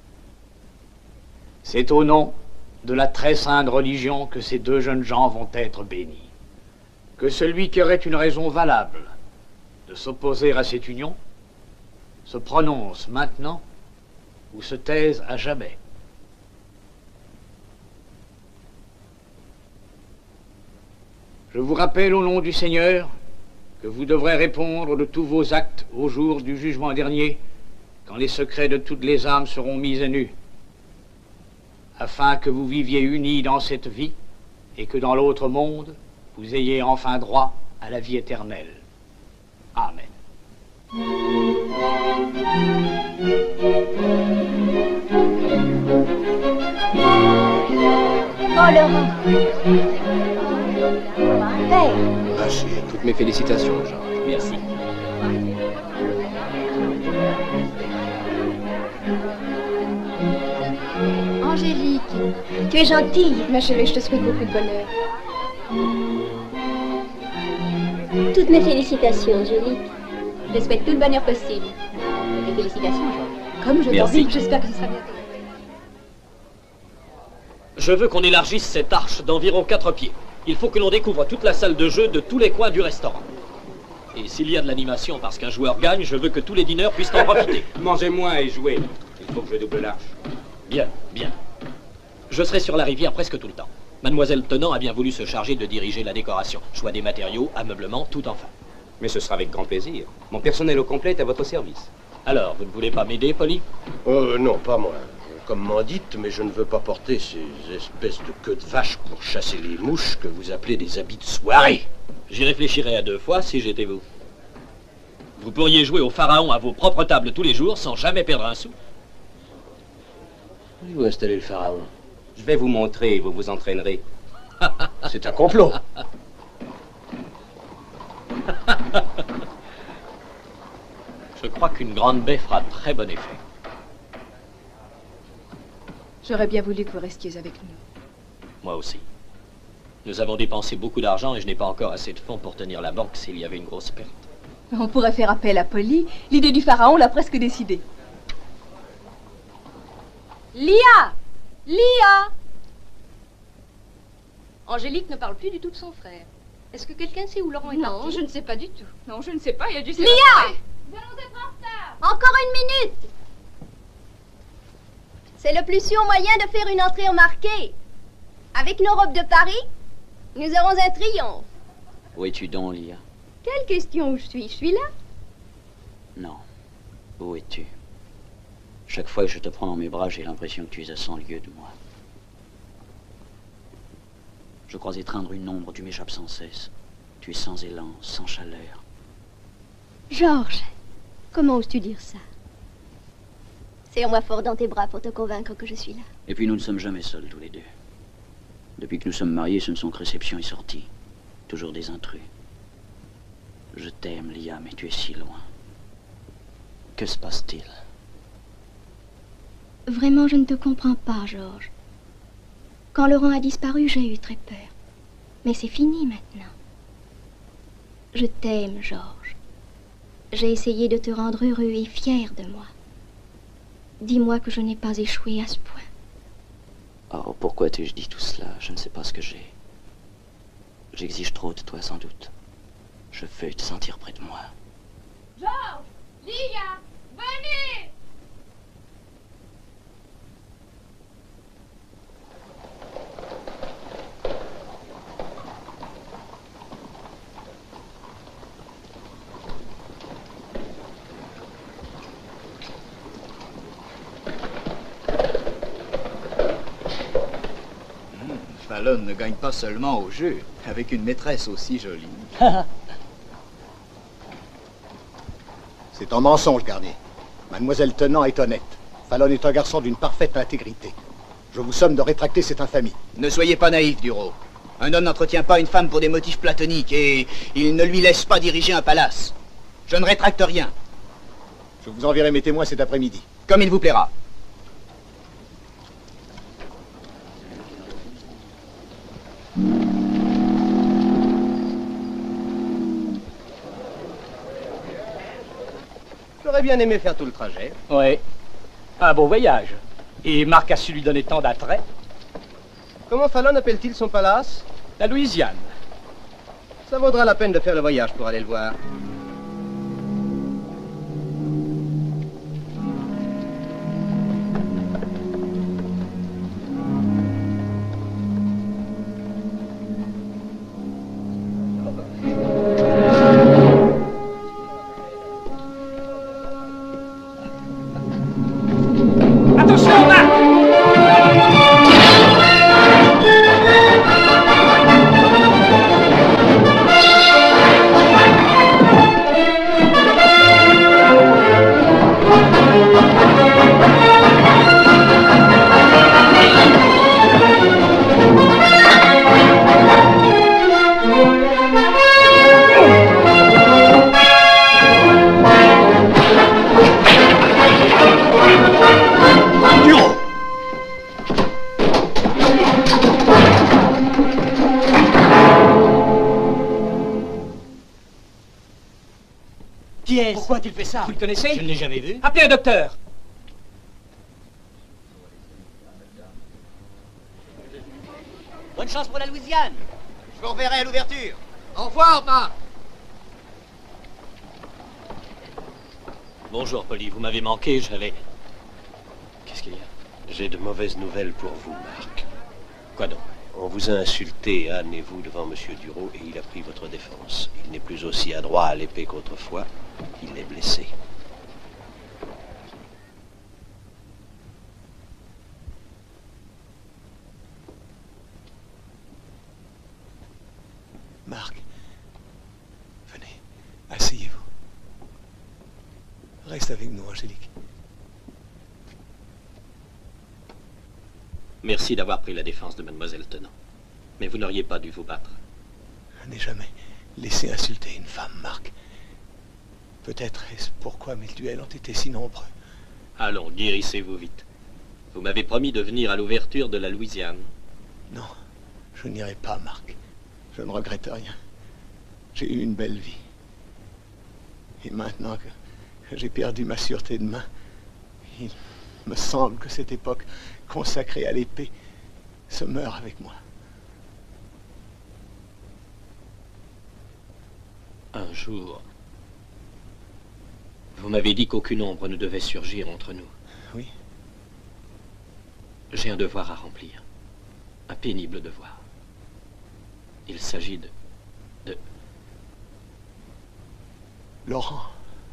C'est au nom de la très sainte religion que ces deux jeunes gens vont être bénis. Que celui qui aurait une raison valable de s'opposer à cette union se prononce maintenant ou se taise à jamais. Je vous rappelle au nom du Seigneur que vous devrez répondre de tous vos actes au jour du jugement dernier, quand les secrets de toutes les âmes seront mis à nu, afin que vous viviez unis dans cette vie et que dans l'autre monde, vous ayez enfin droit à la vie éternelle. Amen. Oh, Laurent. Père. Toutes mes félicitations, Jean. Merci. Angélique, tu es gentille. Ma chérie, je te souhaite beaucoup de bonheur. Toutes mes félicitations, Angélique. Je te souhaite tout le bonheur possible. Et félicitations, Jean. Comme je t'en Merci. dis, j'espère que ce sera bientôt. Je veux qu'on élargisse cette arche d'environ quatre pieds. Il faut que l'on découvre toute la salle de jeu de tous les coins du restaurant. Et s'il y a de l'animation parce qu'un joueur gagne, je veux que tous les dîneurs puissent en profiter. Mangez moins et jouez. Il faut que je double l'arche. Bien, bien. Je serai sur la rivière presque tout le temps. Mademoiselle Tenant a bien voulu se charger de diriger la décoration. Choix des matériaux, ameublement, tout enfin. Mais ce sera avec grand plaisir. Mon personnel au complet est à votre service. Alors, vous ne voulez pas m'aider, Polly? Euh, non, pas moi. Comme m'en dites, mais je ne veux pas porter ces espèces de queues de vache pour chasser les mouches que vous appelez des habits de soirée. J'y réfléchirais à deux fois si j'étais vous. Vous pourriez jouer au pharaon à vos propres tables tous les jours sans jamais perdre un sou. Où vous installez le pharaon? Je vais vous montrer et vous vous entraînerez. C'est un complot. Je crois qu'une grande baie fera très bon effet. J'aurais bien voulu que vous restiez avec nous. Moi aussi. Nous avons dépensé beaucoup d'argent et je n'ai pas encore assez de fonds pour tenir la banque s'il y avait une grosse perte. On pourrait faire appel à Polly. L'idée du pharaon l'a presque décidé. Lia! Lia! Angélique ne parle plus du tout de son frère. Est-ce que quelqu'un sait où Laurent est Non, parti? je ne sais pas du tout. Non, je ne sais pas, il y a du... Lia! Nous allons être en retard. Encore une minute! C'est le plus sûr moyen de faire une entrée remarquée. Avec nos robes de Paris, nous aurons un triomphe. Où es-tu donc, Lia? Quelle question où je suis? Je suis là. Non. Où es-tu? Chaque fois que je te prends dans mes bras, j'ai l'impression que tu es à cent lieues de moi. Je crois étreindre une ombre, tu m'échappes sans cesse. Tu es sans élan, sans chaleur. Georges, comment oses-tu dire ça? Serre-moi fort dans tes bras pour te convaincre que je suis là. Et puis nous ne sommes jamais seuls tous les deux. Depuis que nous sommes mariés, ce ne sont que réception et sortie. Toujours des intrus. Je t'aime, Lia, mais tu es si loin. Que se passe-t-il? Vraiment, je ne te comprends pas, Georges. Quand Laurent a disparu, j'ai eu très peur. Mais c'est fini maintenant. Je t'aime, Georges. J'ai essayé de te rendre heureux et fier de moi. Dis-moi que je n'ai pas échoué à ce point. Oh, pourquoi t'ai-je dit tout cela? Je ne sais pas ce que j'ai. J'exige trop de toi, sans doute. Je veux te sentir près de moi. Georges! Lia! Venez! Fallon ne gagne pas seulement au jeu, avec une maîtresse aussi jolie. C'est un mensonge, Garnier. Mademoiselle Tenant est honnête. Fallon est un garçon d'une parfaite intégrité. Je vous somme de rétracter cette infamie. Ne soyez pas naïf, Duro. Un homme n'entretient pas une femme pour des motifs platoniques et il ne lui laisse pas diriger un palace. Je ne rétracte rien. Je vous enverrai mes témoins cet après-midi. Comme il vous plaira. J'aurais bien aimé faire tout le trajet. Oui. Un beau voyage. Et Marc a su lui donner tant d'attrait. Comment Fallon appelle-t-il son palace? La Louisiane. Ça vaudra la peine de faire le voyage pour aller le voir. Pourquoi a-t-il fait ça? Vous le connaissez? Je ne l'ai jamais vu. Appelez un docteur. Bonne chance pour la Louisiane. Je vous reverrai à l'ouverture. Au revoir, Marc. Bonjour, Polly. Vous m'avez manqué, j'allais... Qu'est-ce qu'il y a? J'ai de mauvaises nouvelles pour vous, Marc. Quoi donc? On vous a insulté, Anne et vous, devant Monsieur Duro, et il a pris votre défense. Il n'est plus aussi adroit à l'épée qu'autrefois. Il est blessé. Marc, venez, asseyez-vous. Reste avec nous, Angélique. Merci d'avoir pris la défense de Mademoiselle Tennant. Mais vous n'auriez pas dû vous battre. Je n'ai jamais laissé insulter une femme, Marc. Peut-être est-ce pourquoi mes duels ont été si nombreux. Allons, guérissez-vous vite. Vous m'avez promis de venir à l'ouverture de la Louisiane. Non, je n'irai pas, Marc. Je ne regrette rien. J'ai eu une belle vie. Et maintenant que, que j'ai perdu ma sûreté de main, il me semble que cette époque consacrée à l'épée se meurt avec moi. Un jour, vous m'avez dit qu'aucune ombre ne devait surgir entre nous. Oui. J'ai un devoir à remplir. Un pénible devoir. Il s'agit de... de... Laurent.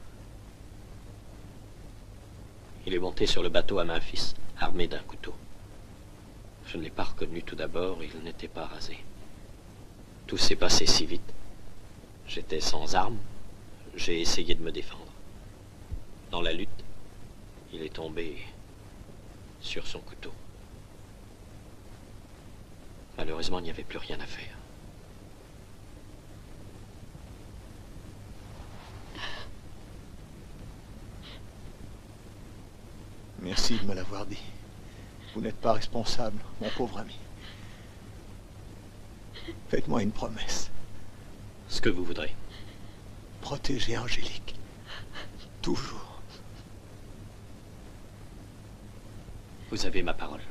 Il est monté sur le bateau à Memphis, armé d'un couteau. Je ne l'ai pas reconnu tout d'abord, il n'était pas rasé. Tout s'est passé si vite. J'étais sans armes, j'ai essayé de me défendre. Dans la lutte, il est tombé sur son couteau. Malheureusement, il n'y avait plus rien à faire. Merci de me l'avoir dit. Vous n'êtes pas responsable, mon pauvre ami. Faites-moi une promesse. Ce que vous voudrez. Protégez Angélique. Toujours. Vous avez ma parole.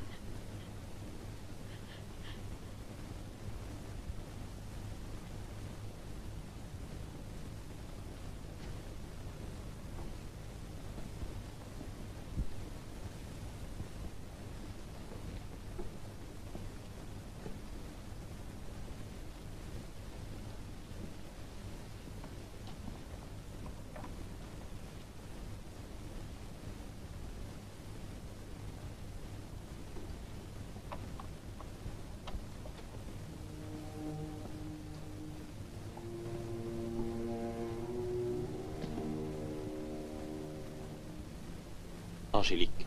Angélique.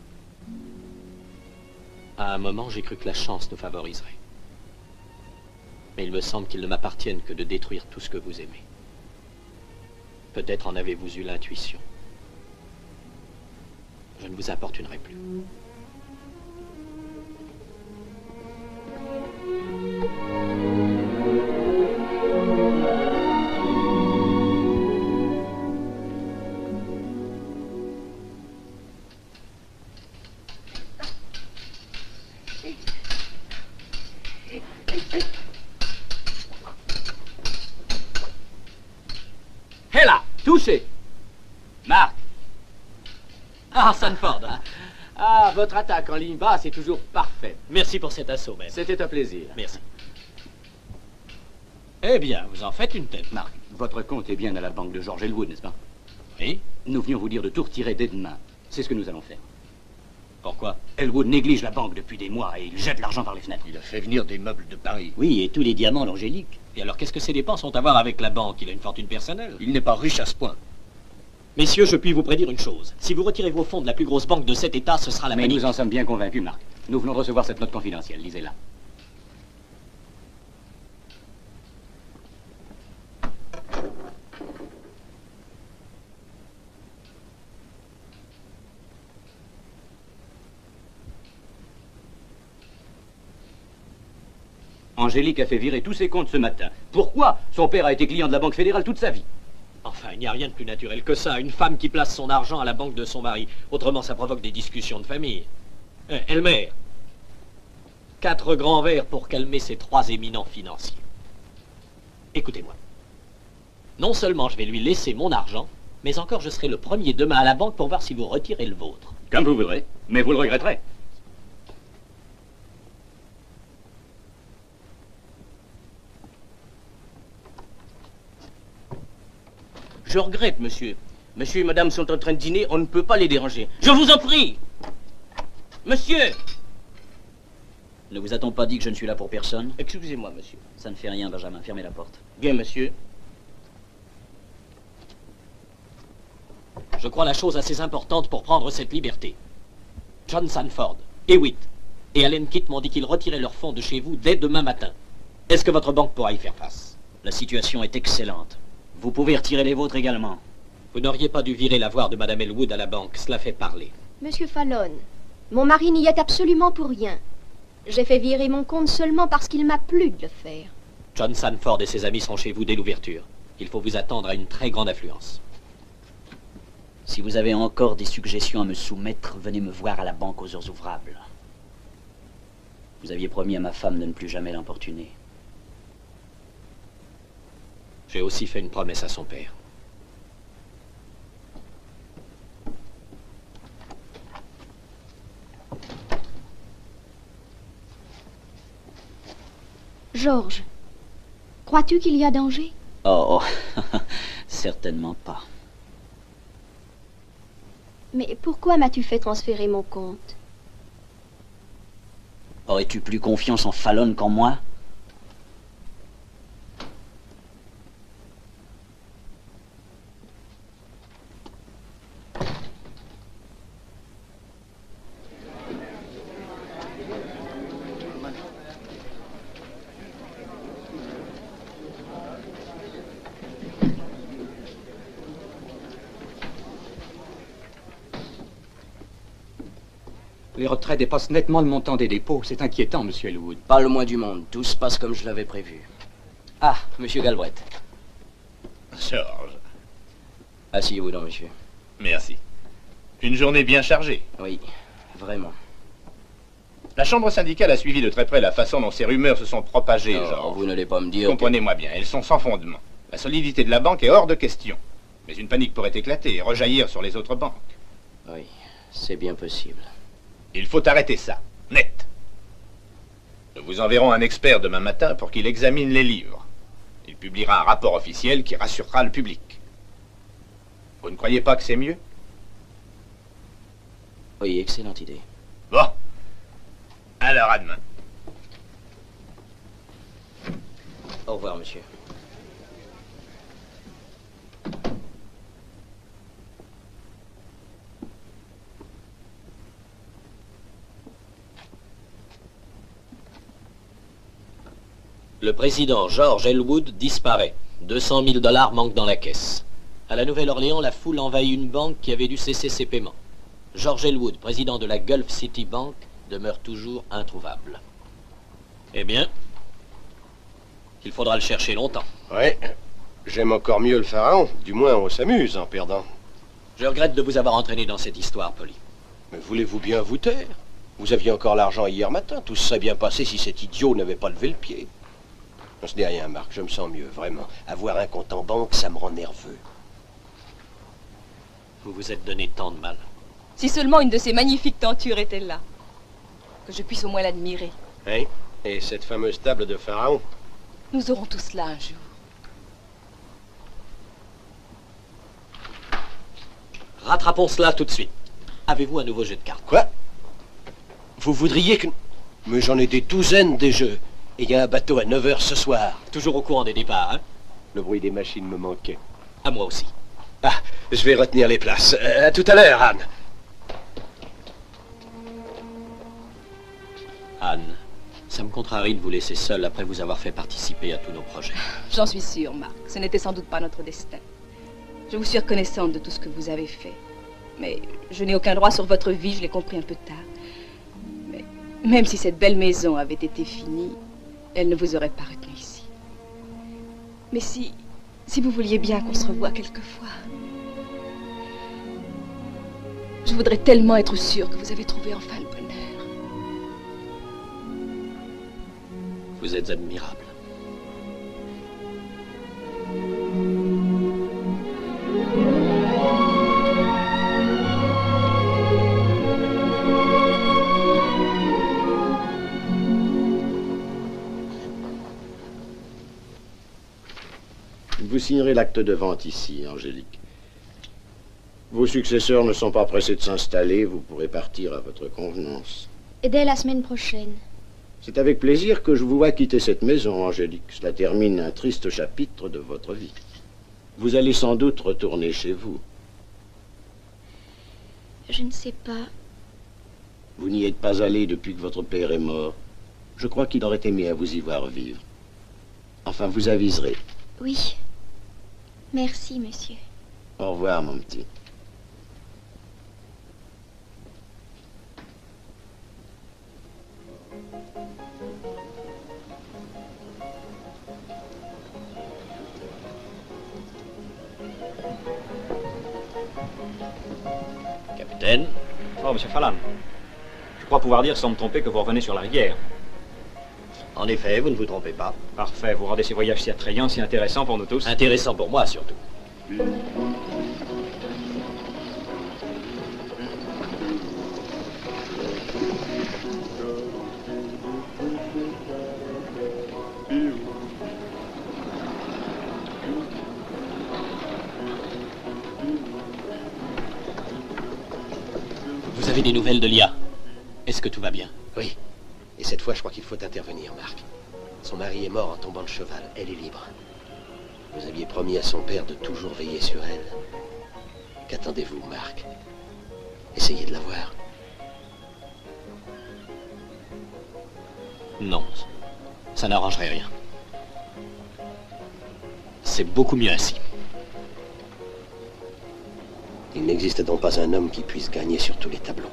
À un moment, j'ai cru que la chance nous favoriserait. Mais il me semble qu'il ne m'appartienne que de détruire tout ce que vous aimez. Peut-être en avez-vous eu l'intuition. Je ne vous importunerai plus. touché. Marc. Ah, Sanford. Ah, votre attaque en ligne basse est toujours parfaite. Merci pour cet assaut, maître. C'était un plaisir. Merci. Eh bien, vous en faites une tête. Marc, votre compte est bien à la banque de George Elwood, n'est-ce pas? Oui. Nous venions vous dire de tout retirer dès demain. C'est ce que nous allons faire. Pourquoi? Elwood néglige la banque depuis des mois et il jette l'argent par les fenêtres. Il a fait venir des meubles de Paris. Oui, et tous les diamants d'Angélique. Et alors, qu'est-ce que ces dépenses ont à voir avec la banque? Il a une fortune personnelle. Il n'est pas riche à ce point. Messieurs, je puis vous prédire une chose. Si vous retirez vos fonds de la plus grosse banque de cet État, ce sera la Mais panique. nous en sommes bien convaincus, Marc. Nous venons de recevoir cette note confidentielle. Lisez-la. Angélique a fait virer tous ses comptes ce matin. Pourquoi? Son père a été client de la Banque fédérale toute sa vie. Enfin, il n'y a rien de plus naturel que ça. Une femme qui place son argent à la banque de son mari. Autrement, ça provoque des discussions de famille. Euh, Elmer, quatre grands verres pour calmer ces trois éminents financiers. Écoutez-moi. Non seulement je vais lui laisser mon argent, mais encore je serai le premier demain à la banque pour voir si vous retirez le vôtre. Comme vous voudrez, mais vous le regretterez. Je regrette, monsieur. Monsieur et madame sont en train de dîner, on ne peut pas les déranger. Je vous en prie! Monsieur! Ne vous a-t-on pas dit que je ne suis là pour personne? Excusez-moi, monsieur. Ça ne fait rien, Benjamin. Fermez la porte. Bien, monsieur. Je crois la chose assez importante pour prendre cette liberté. John Sanford, Hewitt et Allen Kitt m'ont dit qu'ils retiraient leurs fonds de chez vous dès demain matin. Est-ce que votre banque pourra y faire face? La situation est excellente. Vous pouvez retirer les vôtres également. Vous n'auriez pas dû virer l'avoir de Madame Elwood à la banque. Cela fait parler. Monsieur Fallon, mon mari n'y est absolument pour rien. J'ai fait virer mon compte seulement parce qu'il m'a plu de le faire. John Sanford et ses amis seront chez vous dès l'ouverture. Il faut vous attendre à une très grande affluence. Si vous avez encore des suggestions à me soumettre, venez me voir à la banque aux heures ouvrables. Vous aviez promis à ma femme de ne plus jamais l'importuner. J'ai aussi fait une promesse à son père. Georges, crois-tu qu'il y a danger? Oh, oh. Certainement pas. Mais pourquoi m'as-tu fait transférer mon compte? Aurais-tu plus confiance en Fallon qu'en moi? Les retraits dépassent nettement le montant des dépôts. C'est inquiétant, monsieur Elwood. Pas le moins du monde. Tout se passe comme je l'avais prévu. Ah, monsieur Galbraith. Georges. Asseyez-vous donc, monsieur. Merci. Une journée bien chargée. Oui, vraiment. La chambre syndicale a suivi de très près la façon dont ces rumeurs se sont propagées, Non, Georges. vous n'allez pas me dire... Comprenez-moi bien, elles sont sans fondement. La solidité de la banque est hors de question. Mais une panique pourrait éclater et rejaillir sur les autres banques. Oui, c'est bien possible. Il faut arrêter ça, net. Nous vous enverrons un expert demain matin pour qu'il examine les livres. Il publiera un rapport officiel qui rassurera le public. Vous ne croyez pas que c'est mieux? Oui, excellente idée. Bon. Alors, à demain. Au revoir, monsieur. Le président George Elwood disparaît. deux cent mille dollars manquent dans la caisse. À la Nouvelle-Orléans, la foule envahit une banque qui avait dû cesser ses paiements. George Elwood, président de la Gulf City Bank, demeure toujours introuvable. Eh bien, il faudra le chercher longtemps. Ouais, j'aime encore mieux le pharaon. Du moins, on s'amuse en perdant. Je regrette de vous avoir entraîné dans cette histoire, Polly. Mais voulez-vous bien vous taire? Vous aviez encore l'argent hier matin. Tout se serait bien passé si cet idiot n'avait pas levé le pied. Non, ce n'est rien, Marc. Je me sens mieux, vraiment. Avoir un compte en banque, ça me rend nerveux. Vous vous êtes donné tant de mal. Si seulement une de ces magnifiques tentures était là. Que je puisse au moins l'admirer. Hein? Et cette fameuse table de Pharaon? Nous aurons tout cela un jour. Rattrapons cela tout de suite. Avez-vous un nouveau jeu de cartes? Quoi? Vous voudriez que... Mais j'en ai des douzaines des jeux. Et il y a un bateau à neuf heures ce soir. Toujours au courant des départs, hein? Le bruit des machines me manquait. À moi aussi. Ah, je vais retenir les places. Euh, à tout à l'heure, Anne. Anne, ça me contrarie de vous laisser seule après vous avoir fait participer à tous nos projets. J'en suis sûre, Marc. Ce n'était sans doute pas notre destin. Je vous suis reconnaissante de tout ce que vous avez fait. Mais je n'ai aucun droit sur votre vie, je l'ai compris un peu tard. Mais même si cette belle maison avait été finie, elle ne vous aurait pas retenu ici. Mais si... si vous vouliez bien qu'on se revoie quelquefois... Je voudrais tellement être sûre que vous avez trouvé enfin le bonheur. Vous êtes admirable. Vous signerez l'acte de vente ici, Angélique. Vos successeurs ne sont pas pressés de s'installer, vous pourrez partir à votre convenance. Et dès la semaine prochaine. C'est avec plaisir que je vous vois quitter cette maison, Angélique. Cela termine un triste chapitre de votre vie. Vous allez sans doute retourner chez vous. Je ne sais pas. Vous n'y êtes pas allé depuis que votre père est mort. Je crois qu'il aurait aimé à vous y voir vivre. Enfin, vous aviserez. Oui. Merci, monsieur. Au revoir, mon petit. Capitaine. Oh, monsieur Fallon. Je crois pouvoir dire sans me tromper que vous revenez sur la rivière. En effet, vous ne vous trompez pas. Parfait, vous rendez ces voyages si attrayants, si intéressants pour nous tous. Intéressant pour moi, surtout. Vous avez des nouvelles de Lia? Est-ce que tout va bien? Oui. Et cette fois, je crois qu'il faut intervenir, Marc. Son mari est mort en tombant de cheval. Elle est libre. Vous aviez promis à son père de toujours veiller sur elle. Qu'attendez-vous, Marc? Essayez de la voir. Non, ça n'arrangerait rien. C'est beaucoup mieux ainsi. Il n'existe donc pas un homme qui puisse gagner sur tous les tableaux.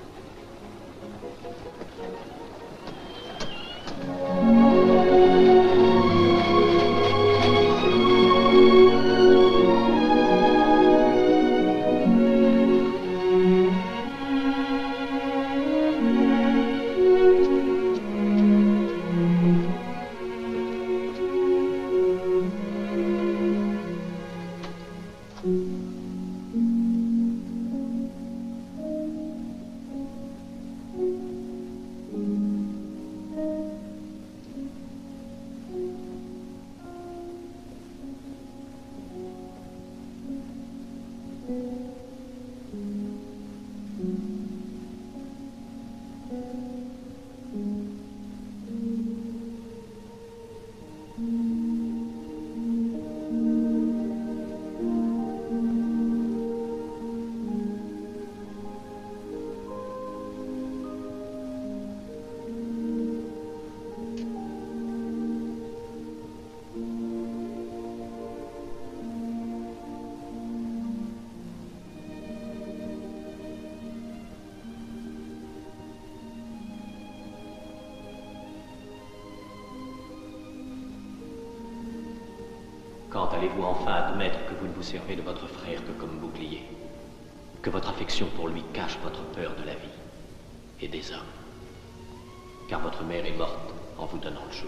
Quand allez-vous enfin admettre que vous ne vous servez de votre frère que comme bouclier? Que votre affection pour lui cache votre peur de la vie et des hommes? Car votre mère est morte en vous donnant le jour.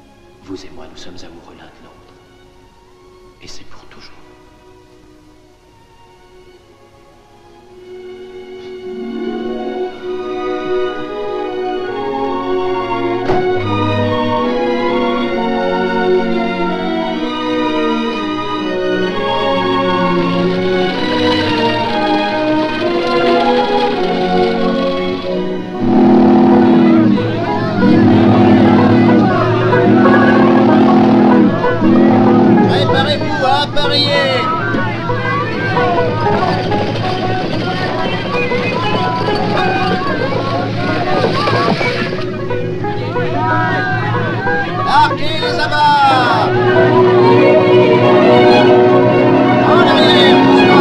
Vous et moi, nous sommes amoureux l'un de l'autre. Et c'est pour toujours. ouvriers! Marquez les abats! En arrière,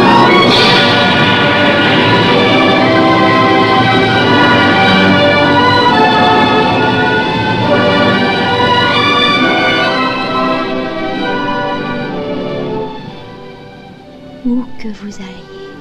Où que vous alliez.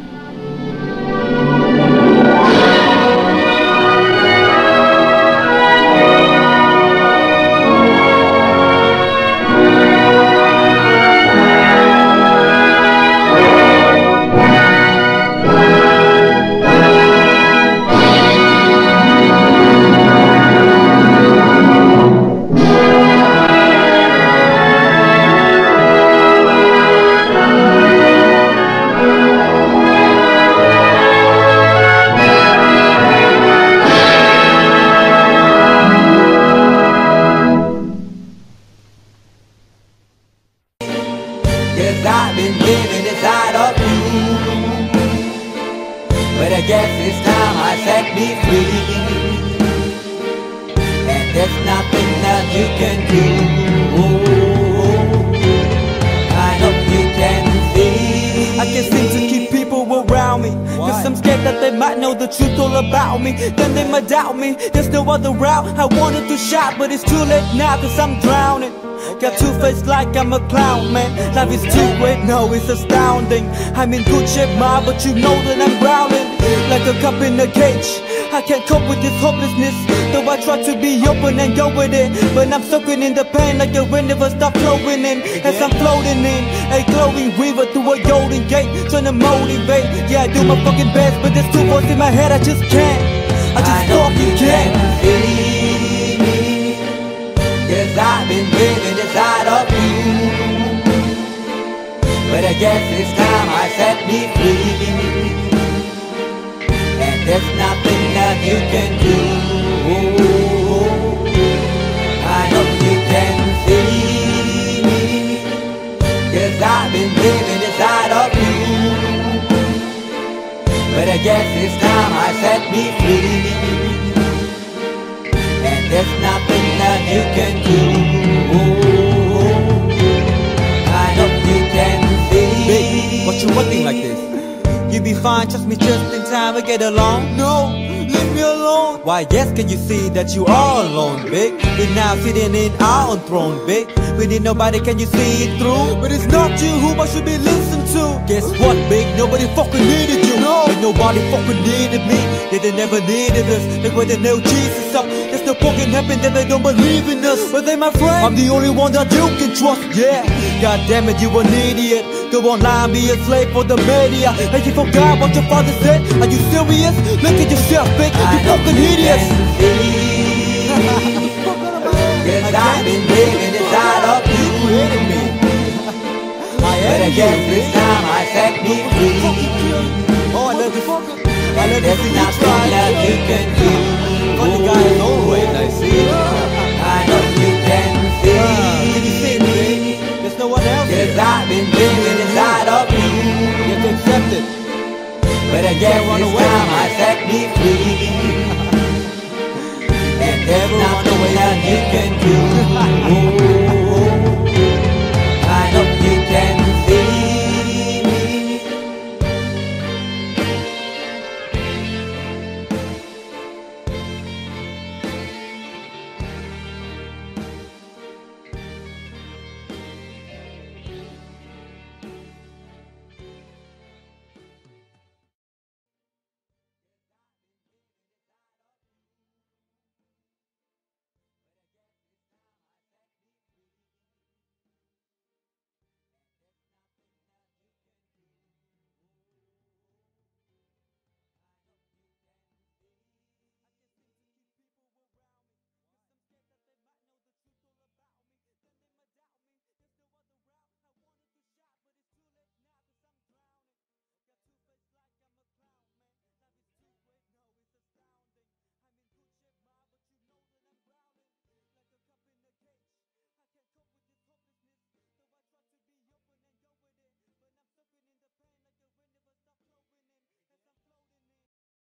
Yes, I've been living inside of you, but I guess it's time I set me free, and there's nothing that you can do. I hope you can see. I can't seem to keep people around me, cause I'm scared that they might know the truth all about me. Then they might doubt me, there's no other route. I wanted to shout, but it's too late now, cause I'm drowning. Got two face like I'm a clown, man. Life is too great, no, it's astounding. I'm in good shape, ma, but you know that I'm drowning like a cup in a cage. I can't cope with this hopelessness, though I try to be open and go with it, but I'm soaking in the pain like the wind never stop flowing in. As I'm floating in a glowing river through a golden gate, trying to motivate. Yeah, I do my fucking best, but there's two voices in my head, I just can't. I just fucking can't. Yes, I've been living inside of you, but I guess it's time I set me free, and there's nothing that you can do. I hope you can see. Yes, I've been living inside of you, but I guess it's time I set me free, and there's nothing that you can do. I hope you can see. Baby, what you wanting like this? You be fine, trust me, just in time we get along. No, leave me alone. Why, yes, can you see that you are alone, big? We're now sitting in our own throne, big. We need nobody, can you see it through? But it's not you who I should be listening to. Guess what, big? Nobody fucking needed you. No, and nobody fucking needed me. Yeah, they never needed us. They were the nail Jesus up. There's no fucking happen that they don't believe in us. But they my friend, I'm the only one that you can trust. Yeah, god damn it, you an idiot. Go online, be a slave for the media. And you forgot what your father said. Are you serious? Look at yourself, big. You fucking idiots. Yes, I've been living inside of you, but I guess this time I set me free. Oh, I love this. I love this. There's nothing that you can do. Funny guy is always I see. I know you can see. Can you see me? There's no one else. Yes, I've been living inside of you. You have to accept it. But I guess this time I set me free. And there's nothing that you can do.